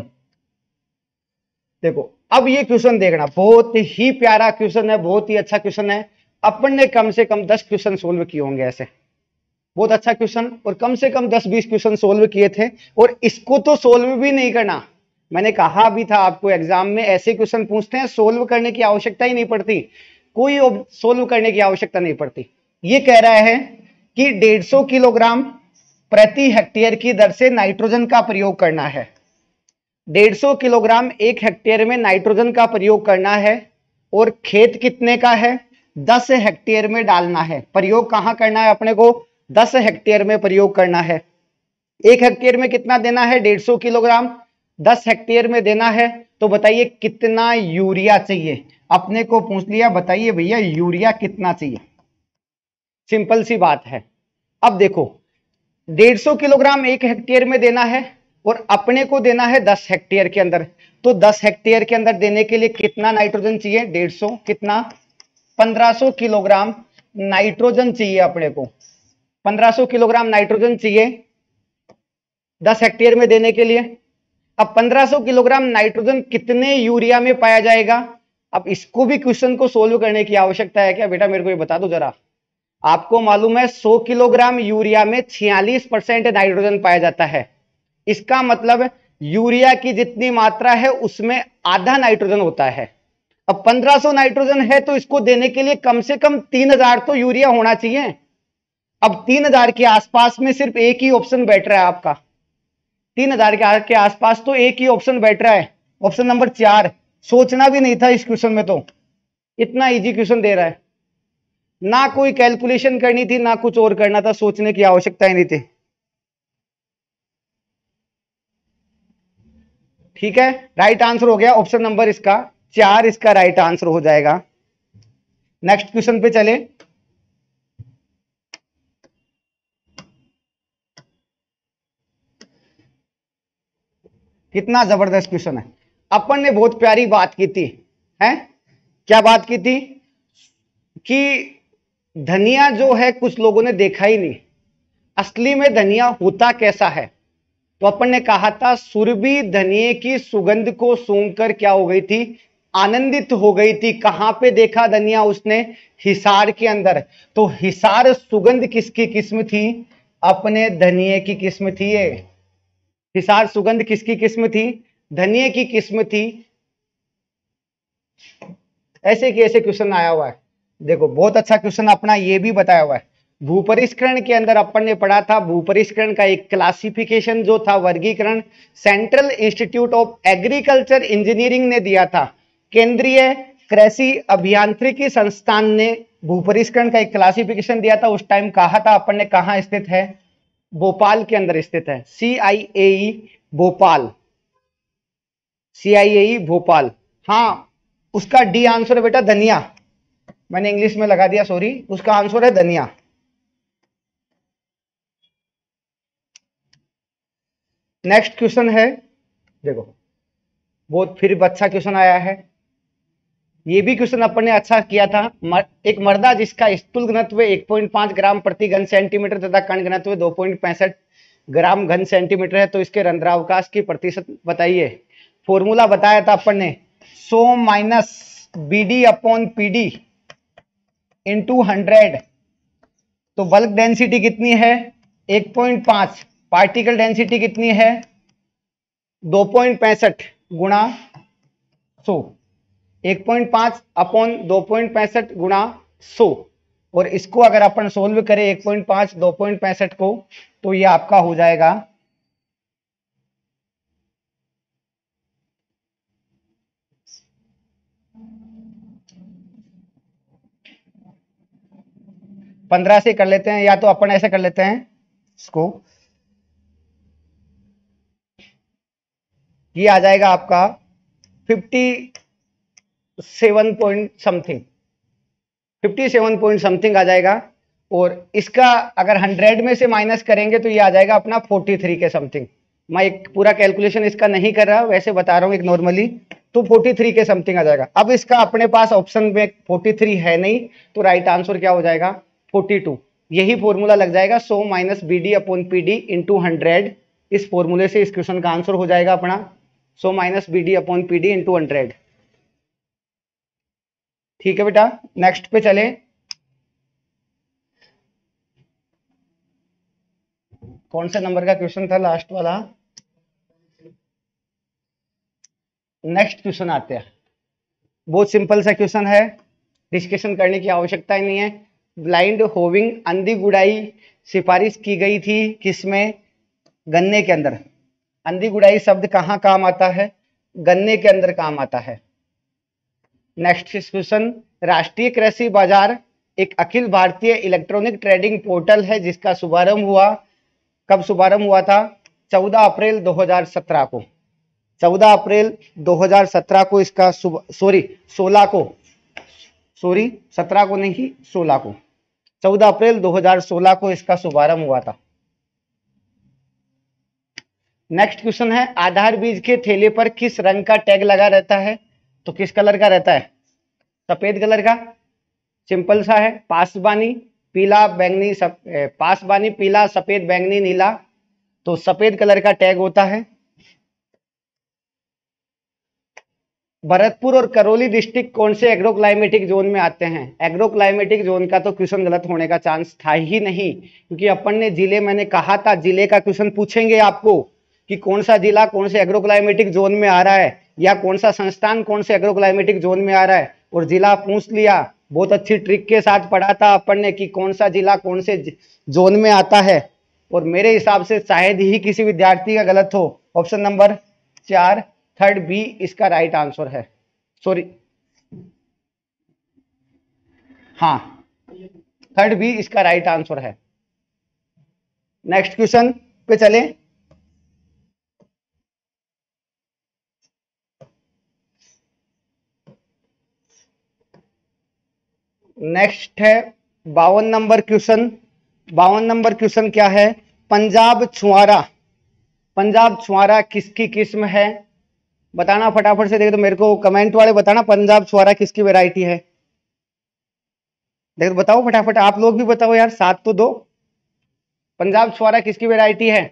देखो, अब ये क्वेश्चन देखना, बहुत ही प्यारा क्वेश्चन है, बहुत ही अच्छा क्वेश्चन है। अपन ने कम से कम 10 क्वेश्चन सोल्व किए होंगे ऐसे, बहुत अच्छा क्वेश्चन, और कम से कम 10-20 क्वेश्चन सोल्व किए थे। और इसको तो सोल्व भी नहीं करना, मैंने कहा भी था आपको एग्जाम में ऐसे क्वेश्चन पूछते हैं सोल्व करने की आवश्यकता ही नहीं पड़ती, कोई सोल्व करने की आवश्यकता नहीं पड़ती। ये कह रहा है कि 150 किलोग्राम प्रति हेक्टेयर की दर से नाइट्रोजन का प्रयोग करना है। 150 किलोग्राम एक हेक्टेयर में नाइट्रोजन का प्रयोग करना है, और खेत कितने का है, 10 हेक्टेयर में डालना है। प्रयोग कहां करना है अपने को, 10 हेक्टेयर में प्रयोग करना है। एक हेक्टेयर में कितना देना है, 150 किलोग्राम, 10 हेक्टेयर में देना है। तो बताइए कितना यूरिया चाहिए, अपने को पूछ लिया, बताइए भैया यूरिया कितना चाहिए। सिंपल सी बात है। अब देखो 150 किलोग्राम एक हेक्टेयर में देना है, और अपने को देना है 10 हेक्टेयर के अंदर। तो 10 हेक्टेयर के अंदर देने के लिए कितना नाइट्रोजन चाहिए? 150, कितना? 1500 किलोग्राम नाइट्रोजन चाहिए अपने को। 1500 किलोग्राम नाइट्रोजन चाहिए 10 हेक्टेयर में देने के लिए। अब 1500 किलोग्राम नाइट्रोजन कितने यूरिया में पाया जाएगा? अब इसको भी क्वेश्चन को सोल्व करने की आवश्यकता है क्या बेटा? मेरे को ये बता दो जरा। आपको मालूम है 100 किलोग्राम यूरिया में 46% नाइट्रोजन पाया जाता है। इसका मतलब यूरिया की जितनी मात्रा है उसमें आधा नाइट्रोजन होता है। अब 1500 नाइट्रोजन है तो इसको देने के लिए कम से कम 3000 तो यूरिया होना चाहिए। अब 3000 के आसपास में सिर्फ एक ही ऑप्शन बैठ रहा है आपका। 3000 के आसपास तो एक ही ऑप्शन बैठ रहा है, ऑप्शन नंबर 4। सोचना भी नहीं था इस क्वेश्चन में, तो इतना इजी क्वेश्चन दे रहा है। ना कोई कैलकुलेशन करनी थी ना कुछ और करना था, सोचने की आवश्यकता ही नहीं थी। ठीक है, राइट आंसर हो गया ऑप्शन नंबर इसका 4, इसका राइट आंसर हो जाएगा। नेक्स्ट क्वेश्चन पे चले। कितना जबरदस्त क्वेश्चन है। अपन ने बहुत प्यारी बात की थी, है क्या बात की थी? कि धनिया जो है कुछ लोगों ने देखा ही नहीं, असली में धनिया होता कैसा है। तो अपन ने कहा था सुरभि धनिये की सुगंध को सूंघकर क्या हो गई थी? आनंदित हो गई थी। कहां पे देखा धनिया उसने? हिसार के अंदर। तो हिसार सुगंध किसकी किस्म थी? अपने धनिये की किस्म थी ये। हिसार सुगंध किसकी किस्म थी? धनिये की किस्म थी। ऐसे के ऐसे क्वेश्चन आया हुआ है। देखो बहुत अच्छा क्वेश्चन अपना ये भी बताया हुआ है। भूपरिष्करण के अंदर अपन ने पढ़ा था, भूपरिष्करण का एक क्लासिफिकेशन जो था, वर्गीकरण, central institute of agriculture engineering ने दिया था। केंद्रीय कृषि अभियांत्रिकी संस्थान ने भूपरिष्करण का एक क्लासिफिकेशन दिया था। उस टाइम कहा था अपन ने कहां स्थित है? भोपाल के अंदर स्थित है, CIAE भोपाल, CIAE भोपाल। हाँ, उसका डी आंसर है बेटा धनिया। मैंने इंग्लिश में लगा दिया, सॉरी, उसका आंसर है धनिया। नेक्स्ट क्वेश्चन है, देखो बहुत फिर अच्छा क्वेश्चन आया है। ये भी क्वेश्चन अपन ने अच्छा किया था। एक मर्दा जिसका स्थूल घनत्व 1.5 ग्राम प्रति घन सेंटीमीटर तथा कण घनत्व 2.65 ग्राम घन सेंटीमीटर है, तो इसके रंध्रावकाश की प्रतिशत बताइए। फॉर्मूला बताया था अपन ने 100 माइनस BD/PD इंटू 100। तो बल्क डेंसिटी कितनी है? 1.5। पार्टिकल डेंसिटी कितनी है? 2.65 गुणा 100। 1.5 अपॉन 2.65 गुणा 100। और इसको अगर अपन सोल्व करें 1.5 2.65 को, तो ये आपका हो जाएगा 15 से कर लेते हैं, या तो अपन ऐसे कर लेते हैं इसको, ये आ जाएगा आपका 57 पॉइंट समथिंग, 57 पॉइंट समथिंग आ जाएगा। और इसका अगर 100 में से माइनस करेंगे तो ये आ जाएगा अपना 43 के समथिंग। मैं एक पूरा कैलकुलेशन इसका नहीं कर रहा, वैसे बता रहा हूं एक नॉर्मली, तो 43 के समथिंग आ जाएगा। अब इसका अपने पास ऑप्शन में 43 है नहीं, तो राइट आंसर क्या हो जाएगा? 42। यही फॉर्मूला लग जाएगा 100 माइनस BD/PD इंटू 100। इस फॉर्मूले से इस क्वेश्चन का आंसर हो जाएगा अपना 100 माइनस BD/PD इंटू 100। ठीक है बेटा, नेक्स्ट पे चले। कौन सा नंबर का क्वेश्चन था लास्ट वाला? नेक्स्ट क्वेश्चन आते हैं। बहुत सिंपल सा क्वेश्चन है, डिस्कशन करने की आवश्यकता ही नहीं है। ब्लाइंड होविंग अंधी गुड़ाई सिफारिश की गई थी किसमें? गन्ने के अंदर। अंधी गुड़ाई शब्द कहाँ काम आता है? गन्ने के अंदर काम आता है। नेक्स्ट क्वेश्चन, राष्ट्रीय कृषि बाजार एक Akhil Bharatiya electronic trading portal है जिसका शुभारंभ हुआ, कब शुभारंभ हुआ था? 14 अप्रैल 2017 को। 14 अप्रैल 2017 को इसका 16 को, 17 को नहीं 16 को, 14 अप्रैल 2016 को इसका शुभारंभ हुआ था। नेक्स्ट क्वेश्चन है, आधार बीज के थैले पर किस रंग का टैग लगा रहता है? तो किस कलर का रहता है? सफेद कलर का। सिंपल सा है, पासबानी पीला बैंगनी पासबानी पीला सफेद बैंगनी नीला, तो सफेद कलर का टैग होता है। भरतपुर और करौली डिस्ट्रिक्ट कौन से एग्रो क्लाइमेटिक जोन में आते हैं? एग्रो क्लाइमेटिक जोन का तो क्वेश्चन गलत होने का चांस था ही नहीं, क्योंकि अपन ने जिले, मैंने कहा था जिले का क्वेश्चन पूछेंगे आपको कि कौन सा जिला कौन से एग्रो क्लाइमेटिक जोन में आ रहा है, या कौन सा संस्थान कौन से एग्रो क्लाइमेटिक जोन में आ रहा है, और जिला पूछ लिया। बहुत अच्छी ट्रिक के साथ पढ़ा था अपन ने कि कौन सा जिला कौन से जोन में आता है, और मेरे हिसाब से शायद ही किसी विद्यार्थी का गलत हो। ऑप्शन नंबर 4 थर्ड बी इसका राइट आंसर है। सॉरी, हाँ, थर्ड बी इसका राइट आंसर है। नेक्स्ट क्वेश्चन पे चले। नेक्स्ट है 52 नंबर क्वेश्चन। 52 नंबर क्वेश्चन क्या है? पंजाब छुआरा। पंजाब छुआरा किसकी किस्म है? बताना फटाफट से। देखो तो मेरे को कमेंट वाले बताना पंजाब छुआरा किसकी वैरायटी है। देखो बताओ फटाफट, आप लोग भी बताओ यार, साथ तो दो। पंजाब छुआरा किसकी वैरायटी है?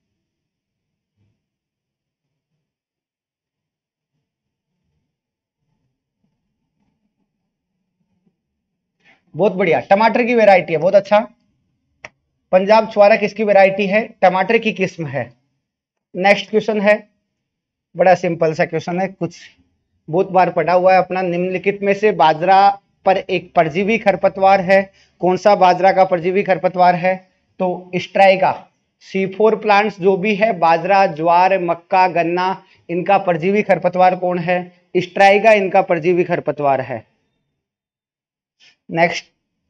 बहुत बढ़िया, टमाटर की वैरायटी है, बहुत अच्छा। पंजाब छुआरा किसकी वैरायटी है? टमाटर की किस्म है। नेक्स्ट क्वेश्चन है, बड़ा सिंपल सा क्वेश्चन है, कुछ बहुत बार पढ़ा हुआ है अपना। निम्नलिखित में से बाजरा पर एक परजीवी खरपतवार है, कौन सा बाजरा का परजीवी खरपतवार है? तो स्ट्राइगा। C4 प्लांट्स जो भी है, बाजरा ज्वार मक्का गन्ना, इनका परजीवी खरपतवार कौन है? स्ट्राइगा इनका परजीवी खरपतवार है। नेक्स्ट,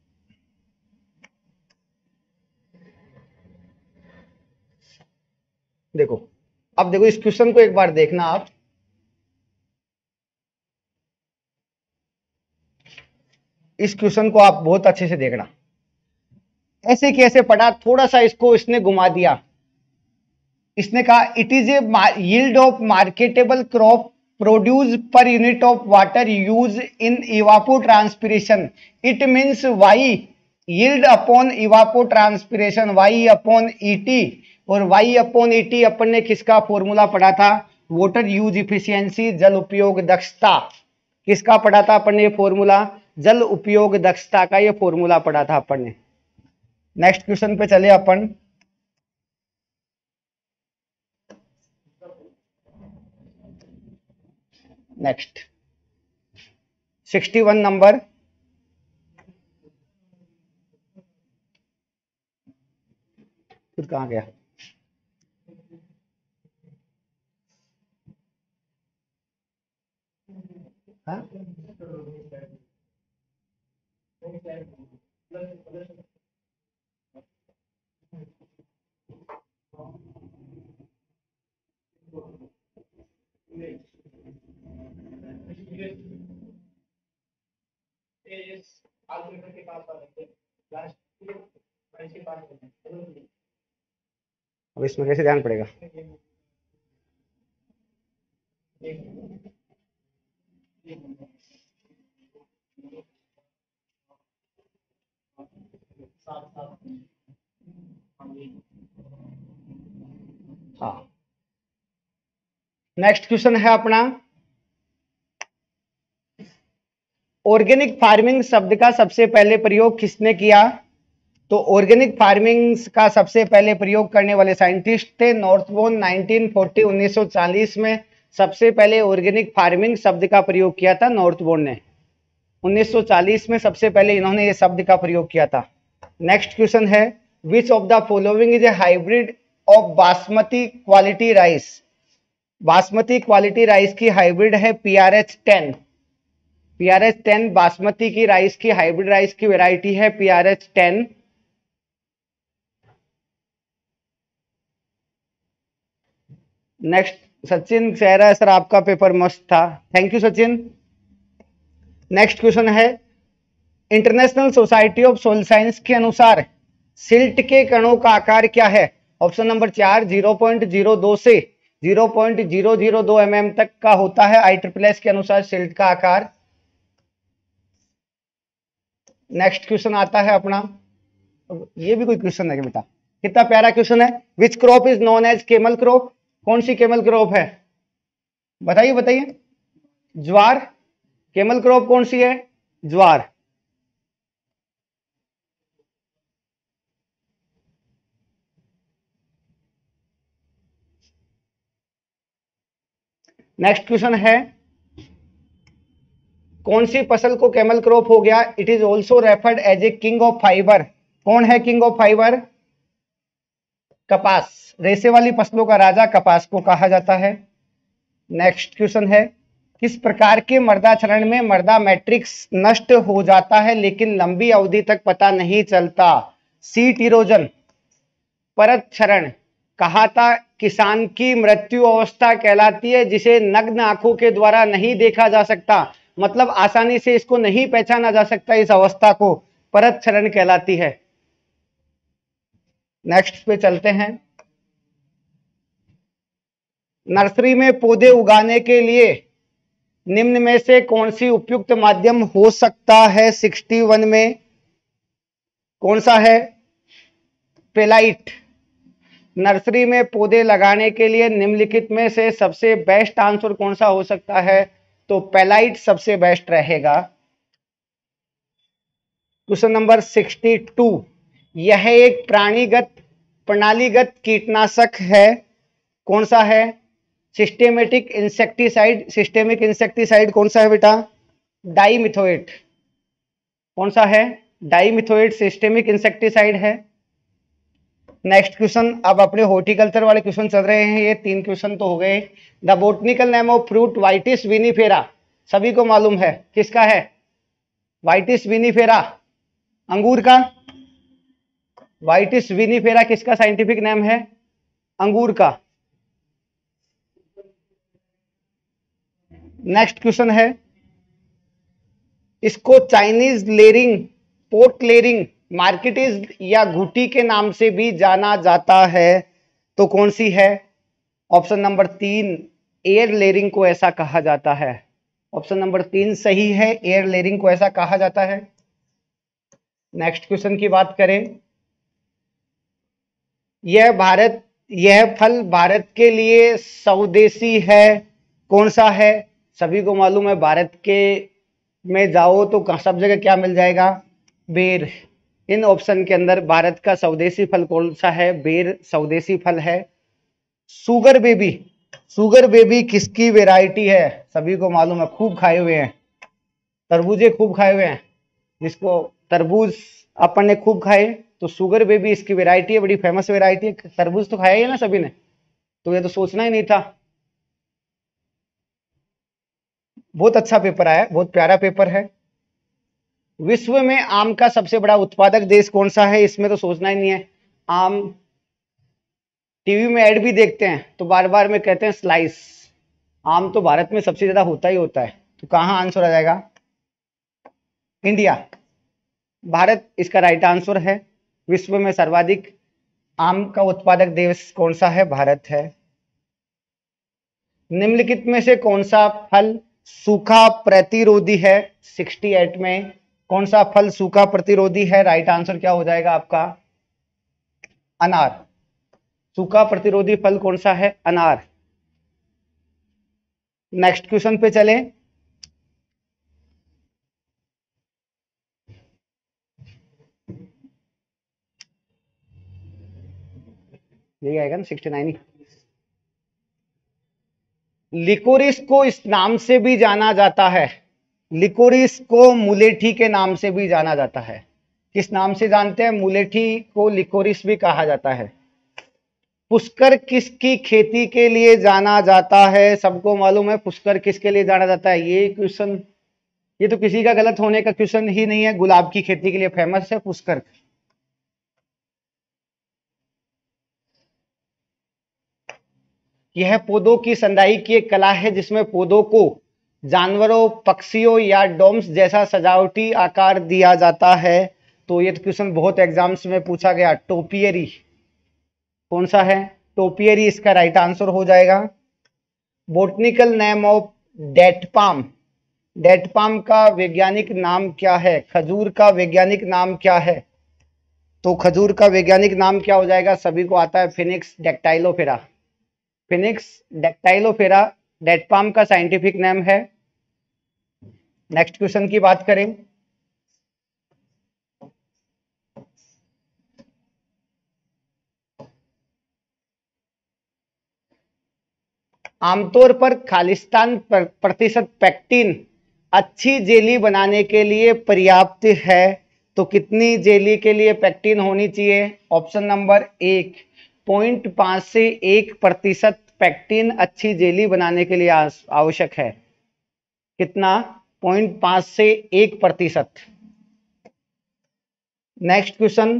देखो अब देखो इस क्वेश्चन को एक बार देखना आप। इस क्वेश्चन को आप बहुत अच्छे से देखना। ऐसे कैसे पढ़ा, थोड़ा सा इसको इसने घुमा दिया। इसने कहा it is a yield of marketable crop produce per unit of water use in evapotranspiration. It means Y yield upon evapotranspiration, Y upon ET. और वाई अपॉन ईटी अपन ने किसका फॉर्मूला पढ़ा था? वाटर यूज इफिशियंसी, जल उपयोग दक्षता। किसका पढ़ा था अपन ने ये फॉर्मूला? जल उपयोग दक्षता का ये फॉर्मूला पढ़ा था अपन ने। नेक्स्ट क्वेश्चन पे चले अपन। Next 61 number. फिर कहां गया? हाँ? अब इसमें कैसे ध्यान पड़ेगा? हाँ, नेक्स्ट क्वेश्चन है अपना, ऑर्गेनिक फार्मिंग शब्द का सबसे पहले प्रयोग किसने किया? तो ऑर्गेनिक फार्मिंग का सबसे पहले प्रयोग करने वाले साइंटिस्ट थे नॉर्थबोर्न। 1940 में सबसे पहले ऑर्गेनिक फार्मिंग शब्द का प्रयोग किया था नॉर्थबोर्न ने। 1940 में सबसे पहले इन्होंने ये शब्द का प्रयोग किया था। नेक्स्ट क्वेश्चन है, which of the following is a hybrid of basmati quality rice? Basmati quality rice की हाइब्रिड है PRH10। PRH10 बासमती की राइस की हाइब्रिड राइस की वैरायटी है PRH10। नेक्स्ट, सचिन सहरा सर आपका पेपर मस्त था, thank you Sachin. Next question है, international society of soil science के अनुसार सिल्ट के कणों का आकार क्या है? ऑप्शन नंबर 4 0.02 से 0.002 mm तक का होता है ISSS के अनुसार शिल्ड का आकार। नेक्स्ट क्वेश्चन आता है अपना, ये भी कोई क्वेश्चन है बेटा, कितना प्यारा क्वेश्चन है। Which crop is known as camel crop? कौन सी केमल क्रॉप है? बताइए बताइए। ज्वार। केमल क्रॉप कौन सी है? ज्वार। नेक्स्ट क्वेश्चन है, कौन सी फसल को केमल क्रॉप हो गया? It is also referred as a king of fibre. कौन है किंग ऑफ फाइबर? कपास। रेशे वाली फसलों का राजा कपास को कहा जाता है। नेक्स्ट क्वेश्चन है, किस प्रकार के मृदा क्षरण में मृदा मैट्रिक्स नष्ट हो जाता है लेकिन लंबी अवधि तक पता नहीं चलता? सीट इरोजन, परत क्षरण, कहा था किसान की मृत्यु अवस्था कहलाती है जिसे नग्न आंखों के द्वारा नहीं देखा जा सकता, मतलब आसानी से इसको नहीं पहचाना जा सकता, इस अवस्था को परत क्षरण कहलाती है। नेक्स्ट पे चलते हैं, नर्सरी में पौधे उगाने के लिए निम्न में से कौन सी उपयुक्त माध्यम हो सकता है? 61 में कौन सा है? पेलाइट। नर्सरी में पौधे लगाने के लिए निम्नलिखित में से सबसे बेस्ट आंसर कौन सा हो सकता है? तो पेलाइट सबसे बेस्ट रहेगा। क्वेश्चन नंबर 62, यह एक प्रणालीगत कीटनाशक है, कौन सा है? Systematic insecticide. सिस्टेमिक इंसेक्टिसाइड कौन सा है बेटा? डाइमिथोएट। कौन सा है? डाइमिथोएट सिस्टेमिक इंसेक्टिसाइड है। नेक्स्ट क्वेश्चन, अब अपने हॉर्टिकल्चर वाले क्वेश्चन चल रहे हैं, ये 3 क्वेश्चन तो हो गए। The botanical name of fruit Vitis vinifera, सभी को मालूम है किसका है? वाइटिस विनिफेरा, अंगूर का। वाइटिस विनिफेरा किसका साइंटिफिक नेम है? अंगूर का। नेक्स्ट क्वेश्चन है, इसको चाइनीज लेरिंग, पोर्ट लेरिंग, मार्केटिज या घुटी के नाम से भी जाना जाता है, तो कौन सी है? ऑप्शन नंबर 3 एयर लेरिंग को ऐसा कहा जाता है। ऑप्शन नंबर 3 सही है, एयर लेरिंग को ऐसा कहा जाता है। नेक्स्ट क्वेश्चन की बात करें, यह फल भारत के लिए स्वदेशी है, कौन सा है? सभी को मालूम है, भारत के में जाओ तो सब जगह क्या मिल जाएगा? बेर। इन ऑप्शन के अंदर भारत का स्वदेशी फल कौन सा है? बेर स्वदेशी फल है। शुगर बेबी, शुगर बेबी किसकी वेराइटी है? सभी को मालूम है, खूब खाए हुए हैं, तरबूजे खूब खाए हुए हैं, जिसको तरबूज अपन ने खूब खाए, तो शुगर बेबी इसकी वेराइटी है, बड़ी फेमस वेराइटी है। तरबूज तो खाया ही है ना सभी ने, तो ये तो सोचना ही नहीं था। बहुत अच्छा पेपर आया, बहुत प्यारा पेपर है। विश्व में आम का सबसे बड़ा उत्पादक देश कौन सा है? इसमें तो सोचना ही नहीं है। आम टीवी में ऐड भी देखते हैं तो बार बार में कहते हैं स्लाइस। आम तो भारत में सबसे ज्यादा होता ही होता है, तो कहां आंसर आ जाएगा? इंडिया, भारत इसका राइट आंसर है। विश्व में सर्वाधिक आम का उत्पादक देश कौन सा है? भारत है। निम्नलिखित में से कौन सा फल सूखा प्रतिरोधी है? 68 में कौन सा फल सूखा प्रतिरोधी है? राइट आंसर क्या हो जाएगा आपका? अनार। सूखा प्रतिरोधी फल कौन सा है? अनार। नेक्स्ट क्वेश्चन पे चले, यही आएगा ना 69। लिकोरिस को इस नाम से भी जाना जाता है, लिकोरिस को मुलेठी के नाम से भी जाना जाता है। किस नाम से जानते हैं? मुलेठी को लिकोरिस भी कहा जाता है। पुष्कर किसकी खेती के लिए जाना जाता है? सबको मालूम है पुष्कर किसके लिए जाना जाता है। ये क्वेश्चन, ये तो किसी का गलत होने का क्वेश्चन ही नहीं है। गुलाब की खेती के लिए फेमस है पुष्कर। यह पौधों की संदाई की एक कला है जिसमें पौधों को जानवरों, पक्षियों या डोम्स जैसा सजावटी आकार दिया जाता है। तो ये क्वेश्चन बहुत एग्जाम्स में पूछा गया। टोपियरी, कौन सा है? टोपियरी इसका राइट आंसर हो जाएगा। Botanical name of date palm, date palm का वैज्ञानिक नाम क्या है? खजूर का वैज्ञानिक नाम क्या है? तो खजूर का वैज्ञानिक नाम क्या हो जाएगा? सभी को आता है, Phoenix dactylifera. Phoenix dactylifera date palm का साइंटिफिक नेम है। नेक्स्ट क्वेश्चन की बात करें, आमतौर पर खालिस्तान प्रतिशत पेक्टिन अच्छी जेली बनाने के लिए पर्याप्त है, तो कितनी जेली के लिए पेक्टिन होनी चाहिए? ऑप्शन नंबर 1, 0.5 से 1% पेक्टिन अच्छी जेली बनाने के लिए आवश्यक है। कितना? 0.5 से 1%। नेक्स्ट क्वेश्चन,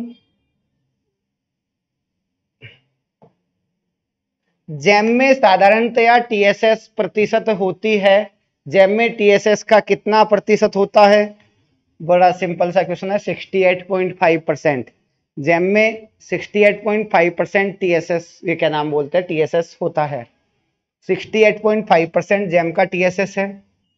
जैम में साधारणतया टीएसएस प्रतिशत होती है, जैम में टीएसएस का कितना प्रतिशत होता है? बड़ा सिंपल सा क्वेश्चन है, 68.5%। जैम में 68.5% टीएसएस, ये क्या नाम बोलते हैं, टीएसएस होता है। 68.5% जैम का टीएसएस है।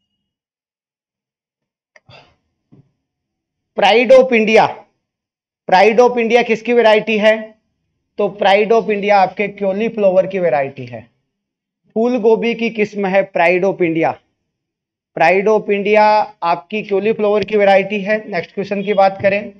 Pride of India, pride of India किसकी वैरायटी है? तो प्राइड ऑफ इंडिया आपके कॉलीफ्लावर की वैरायटी है। फूल गोभी की किस्म है pride of India. Pride of India आपकी कॉलीफ्लावर की वैरायटी है। नेक्स्ट क्वेश्चन की बात करें,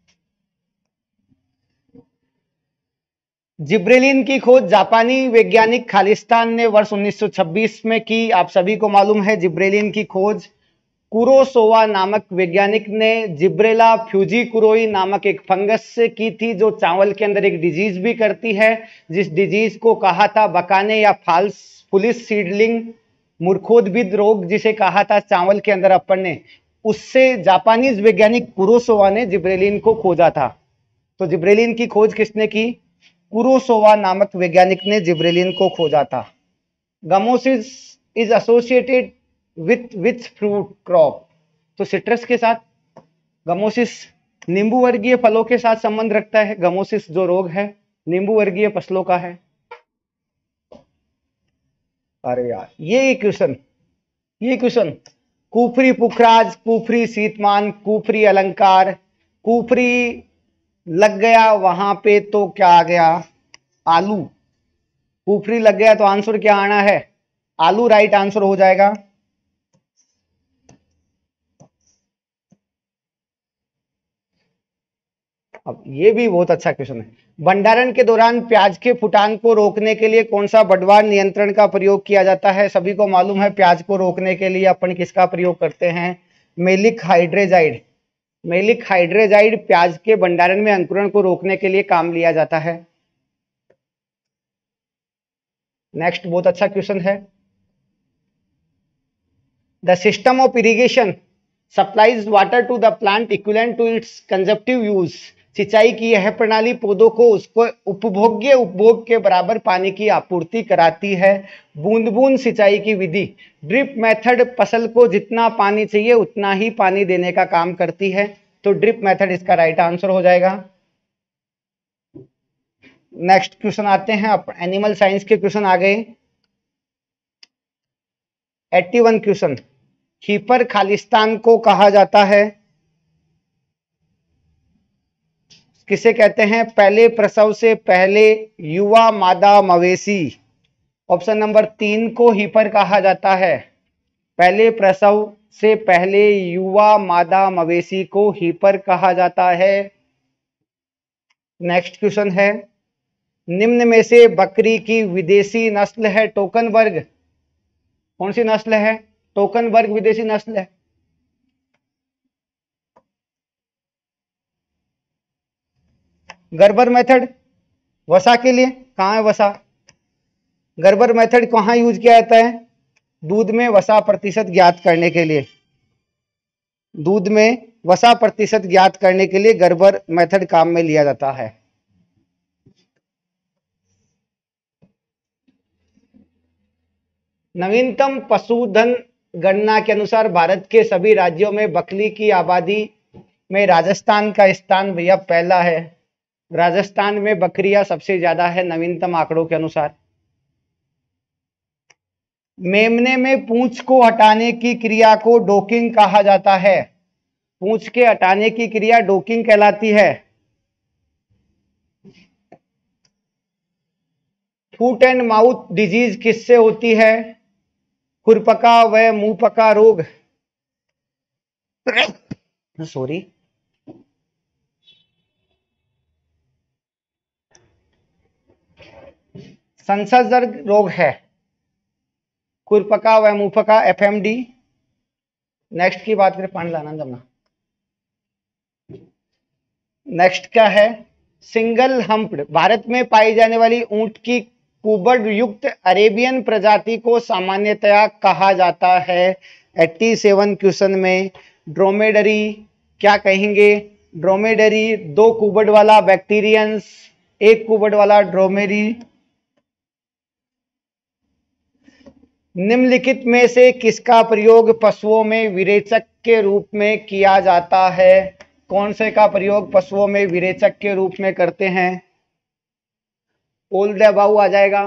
जिब्रेलिन की खोज जापानी वैज्ञानिक खालिस्तान ने वर्ष 1926 में की। आप सभी को मालूम है जिब्रेलिन की खोज कुरोसोवा नामक वैज्ञानिक ने जिब्रेला फ्यूजीकुरोई नामक एक फंगस से की थी, जो चावल के अंदर एक डिजीज भी करती है, जिस डिजीज को कहा था बकाने या फुलिस सीडलिंग मूर्खोद्भिद रोग, जिसे कहा था चावल के अंदर अपन ने। उससे जापानीज वैज्ञानिक कुरोसोवा ने जिब्रेलिन को खोजा था। तो जिब्रेलिन की खोज किसने की? कुरोसोवा नामक वैज्ञानिक ने जिब्रेलिन को खोजा था। Gummosis is associated with fruit crop, तो सिट्रस के साथ। गमोसिस नींबू वर्गीय फलों के साथ संबंध रखता है। गमोसिस जो रोग है नींबू वर्गीय फसलों का है। अरे यार ये क्वेश्चन कुफरी पुखराज, कुफरी शीतमान, कुफरी अलंकार, कुफरी लग गया वहां पे तो क्या आ गया? आलू। कुफरी लग गया तो आंसर क्या आना है? आलू राइट आंसर हो जाएगा। अब ये भी बहुत अच्छा क्वेश्चन है। भंडारण के दौरान प्याज के फुटान को रोकने के लिए कौन सा बढ़वार नियंत्रण का प्रयोग किया जाता है? सभी को मालूम है प्याज को रोकने के लिए अपन किसका प्रयोग करते हैं? मेलिक हाइड्रेजाइड। मेलिक हाइड्रेजाइड प्याज के भंडारण में अंकुरण को रोकने के लिए काम लिया जाता है। नेक्स्ट बहुत अच्छा क्वेश्चन है, the system of irrigation supplies water to the plant equivalent to its consumptive use. सिंचाई की यह प्रणाली पौधों को उसको उपभोग्य उपभोग के बराबर पानी की आपूर्ति कराती है। बूंद बूंद सिंचाई की विधि ड्रिप मेथड फसल को जितना पानी चाहिए उतना ही पानी देने का काम करती है, तो ड्रिप मेथड इसका राइट आंसर हो जाएगा। नेक्स्ट क्वेश्चन आते हैं, एनिमल साइंस के क्वेश्चन आ गए। 81 क्वेश्चन, हीपर खालिस्तान को कहा जाता है, किसे कहते हैं? पहले प्रसव से पहले युवा मादा मवेशी। ऑप्शन नंबर 3 को हीपर कहा जाता है। पहले प्रसव से पहले युवा मादा मवेशी को हीपर कहा जाता है। नेक्स्ट क्वेश्चन है, निम्न में से बकरी की विदेशी नस्ल है टोकनबर्ग, कौन सी नस्ल है? टोकनबर्ग विदेशी नस्ल है। गर्बर मेथड वसा के लिए, कहाँ है वसा? गर्बर मेथड कहाँ यूज किया जाता है? दूध में वसा प्रतिशत ज्ञात करने के लिए। दूध में वसा प्रतिशत ज्ञात करने के लिए गर्बर मेथड काम में लिया जाता है। नवीनतम पशुधन गणना के अनुसार भारत के सभी राज्यों में बकरी की आबादी में राजस्थान का स्थान भैया पहला है। राजस्थान में बकरियां सबसे ज्यादा है नवीनतम आंकड़ों के अनुसार। मेमने में पूंछ को हटाने की क्रिया को डोकिंग कहा जाता है। पूंछ के हटाने की क्रिया डोकिंग कहलाती है। फुट एंड माउथ डिजीज किससे होती है? खुरपका व मुंहपका रोग, सॉरी, संसर्ग रोग है खुरपका व मुंहपका, एफएमडी। नेक्स्ट की बात करें, पानी लाना जमना। नेक्स्ट क्या है? Single humped. भारत में पाई जाने वाली ऊंट की कुबड़ युक्त अरेबियन प्रजाति को सामान्यतया कहा जाता है 87 क्वेश्चन में ड्रोमेडरी। क्या कहेंगे? ड्रोमेडरी। 2 कुबड़ वाला बैक्टीरियंस, 1 कुबड़ वाला ड्रोमेरी। निम्नलिखित में से किसका प्रयोग पशुओं में विरेचक के रूप में किया जाता है? कौन से का प्रयोग पशुओं में विरेचक के रूप में करते हैं? ऑल द अबव आ जाएगा।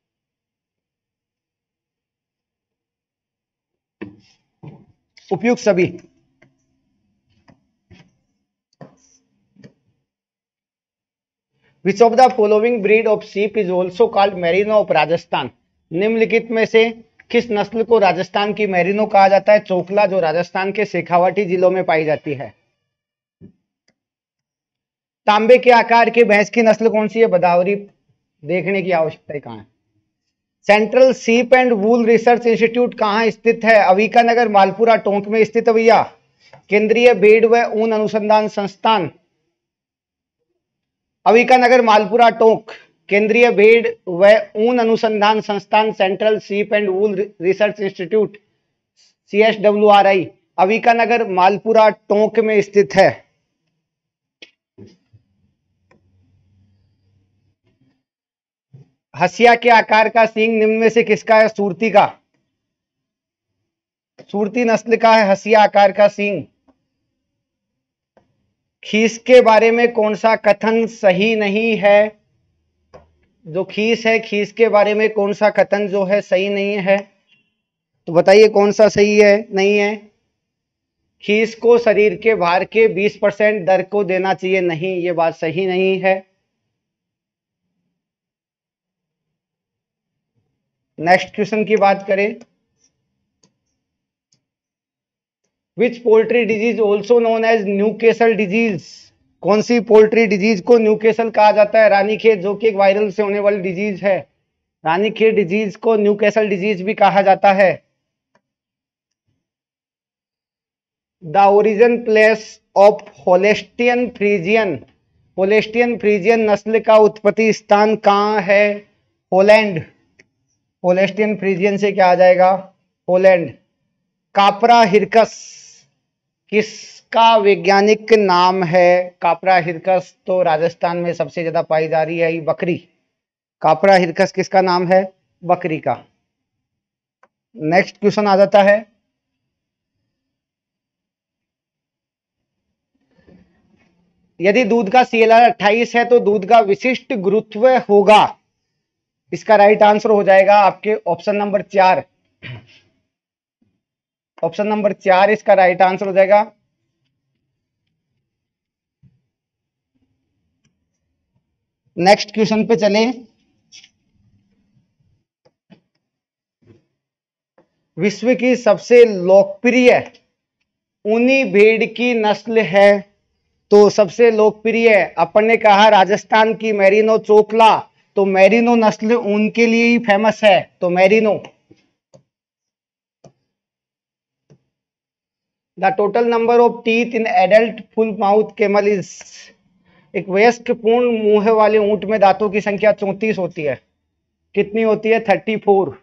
उपयुक्त सभी। Which of the following breed of sheep is also called merino of Rajasthan. निम्नलिखित में से किस नस्ल को राजस्थान की मेरिनो कहा जाता है? चोकला, जो राजस्थान के शेखावाटी जिलों में पाई जाती है। तांबे के आकार की भैंस की नस्ल कौन सी है? बदावरी। देखने की आवश्यकता कहां है? Central sheep and wool research institute कहां स्थित है? अविका नगर, मालपुरा, टोंक में स्थित है भैया। केंद्रीय भेड़ व ऊन अनुसंधान संस्थान, अविका नगर, मालपुरा, टोंक। केंद्रीय भेड़ व ऊन अनुसंधान संस्थान, central sheep and wool research institute, CSWRI, Avikanagar, Malpura, Tonk में स्थित है। हसिया के आकार का सींग निम्न में से किसका है? सूरती का। सूरती नस्ल का है हसिया आकार का सींग। खीस के बारे में कौन सा कथन सही नहीं है? जो खीस है, खीस के बारे में कौन सा कथन जो है सही नहीं है? तो बताइए कौन सा सही है, नहीं है? खीस को शरीर के भार के 20% दर को देना चाहिए, नहीं, ये बात सही नहीं है। नेक्स्ट क्वेश्चन की बात करें, which poultry disease also known as Newcastle disease. कौन सी पोल्ट्री डिजीज को न्यूकेसल कहा जाता है? रानीखेत, जो कि एक वायरल से होने वाली डिजीज है। रानीखेत डिजीज को न्यूकेसल डिजीज भी कहा जाता है। The origin place of Holstein Friesian. Holstein Friesian नस्ल का उत्पत्ति स्थान कहाँ है? होलैंड। होलेस्टियन फ्रीजियन से क्या आ जाएगा? होलैंड। कापरा हिरकस किसका वैज्ञानिक नाम है? कापरा हिरकस तो राजस्थान में सबसे ज्यादा पाई जा रही है ये बकरी। कापरा हिरकस किसका नाम है? बकरी का। नेक्स्ट क्वेश्चन आ जाता है, यदि दूध का CLR 28 है तो दूध का विशिष्ट गुरुत्व होगा। इसका राइट आंसर हो जाएगा आपके ऑप्शन नंबर 4। ऑप्शन नंबर 4 इसका राइट आंसर हो जाएगा। नेक्स्ट क्वेश्चन पे चलें। विश्व की सबसे लोकप्रिय ऊनी भेड़ की नस्ल है, तो सबसे लोकप्रिय अपन ने कहा राजस्थान की मेरिनो चोकला, तो मेरिनो नस्ल ऊन के लिए ही फेमस है, तो merino. The total number of teeth in adult full mouth camel is. एक वयस्क पूर्ण मुंह वाले ऊंट में दांतों की संख्या 34 होती है। कितनी होती है? 34।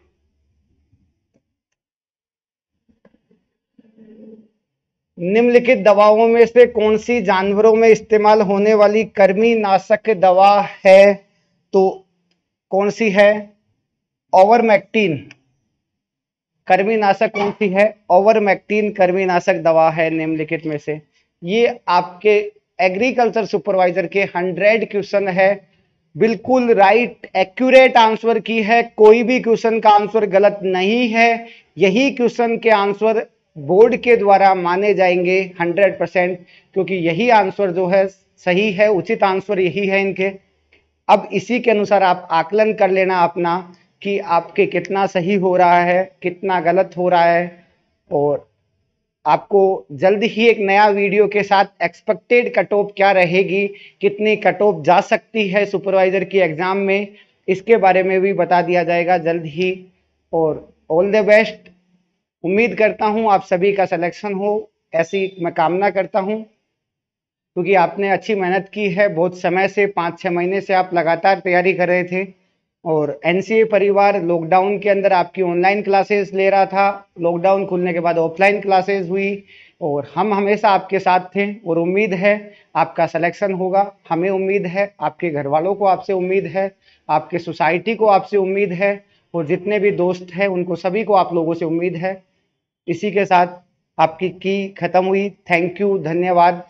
निम्नलिखित दवाओं में से कौन सी जानवरों में इस्तेमाल होने वाली कृमिनाशक दवा है? तो कौन सी है? ओवरमैक्टिन। कृमिनाशक कौन सी है? ओवरमैक्टिन कृमिनाशक दवा है निम्नलिखित में से। ये आपके एग्रीकल्चर सुपरवाइजर के 100 क्वेश्चन है, बिल्कुल राइट एक्यूरेट आंसर की है, कोई भी क्वेश्चन का आंसर गलत नहीं है। यही क्वेश्चन के आंसर बोर्ड के द्वारा माने जाएंगे 100%, क्योंकि यही आंसर जो है सही है, उचित आंसर यही है इनके। अब इसी के अनुसार आप आकलन कर लेना अपना कि आपके कितना सही हो रहा है, कितना गलत हो रहा है। और आपको जल्द ही एक नया वीडियो के साथ एक्सपेक्टेड कट ऑफ क्या रहेगी, कितनी कट ऑफ जा सकती है सुपरवाइजर की एग्जाम में, इसके बारे में भी बता दिया जाएगा जल्द ही। और ऑल द बेस्ट, उम्मीद करता हूं आप सभी का सिलेक्शन हो, ऐसी मैं कामना करता हूं, क्योंकि आपने अच्छी मेहनत की है। बहुत समय से 5-6 महीने से आप लगातार तैयारी कर रहे थे। और एनसीए परिवार लॉकडाउन के अंदर आपकी ऑनलाइन क्लासेस ले रहा था, लॉकडाउन खुलने के बाद ऑफलाइन क्लासेस हुई, और हम हमेशा आपके साथ थे। और उम्मीद है आपका सिलेक्शन होगा, हमें उम्मीद है, आपके घर वालों को आपसे उम्मीद है, आपके सोसाइटी को आपसे उम्मीद है, और जितने भी दोस्त हैं उनको सभी को आप लोगों से उम्मीद है। इसी के साथ आपकी की खत्म हुई। थैंक यू, धन्यवाद।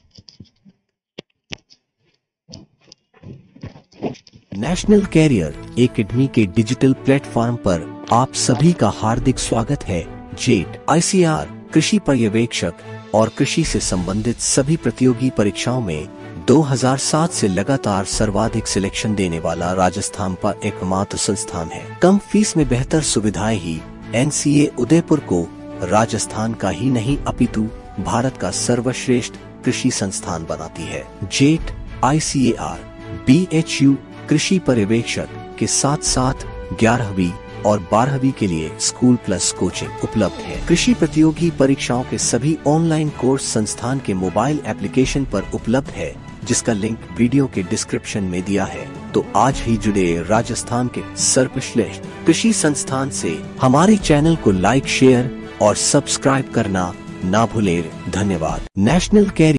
नेशनल कैरियर एकेडमी के डिजिटल प्लेटफॉर्म पर आप सभी का हार्दिक स्वागत है। जेट, आईसीआर, कृषि पर्यवेक्षक और कृषि से संबंधित सभी प्रतियोगी परीक्षाओं में 2007 से लगातार सर्वाधिक सिलेक्शन देने वाला राजस्थान का एकमात्र संस्थान है। कम फीस में बेहतर सुविधाएं ही एनसीए उदयपुर को राजस्थान का ही नहीं अपितु भारत का सर्वश्रेष्ठ कृषि संस्थान बनाती है। जेट, आईसीएआर, बीएचयू कृषि पर्यवेक्षक के साथ साथ 11वीं और 12वीं के लिए स्कूल प्लस कोचिंग उपलब्ध है। कृषि प्रतियोगी परीक्षाओं के सभी ऑनलाइन कोर्स संस्थान के मोबाइल एप्लीकेशन पर उपलब्ध है, जिसका लिंक वीडियो के डिस्क्रिप्शन में दिया है। तो आज ही जुड़े राजस्थान के सर्वश्रेष्ठ कृषि संस्थान से। हमारे चैनल को लाइक, शेयर और सब्सक्राइब करना ना भूलें। धन्यवाद। National career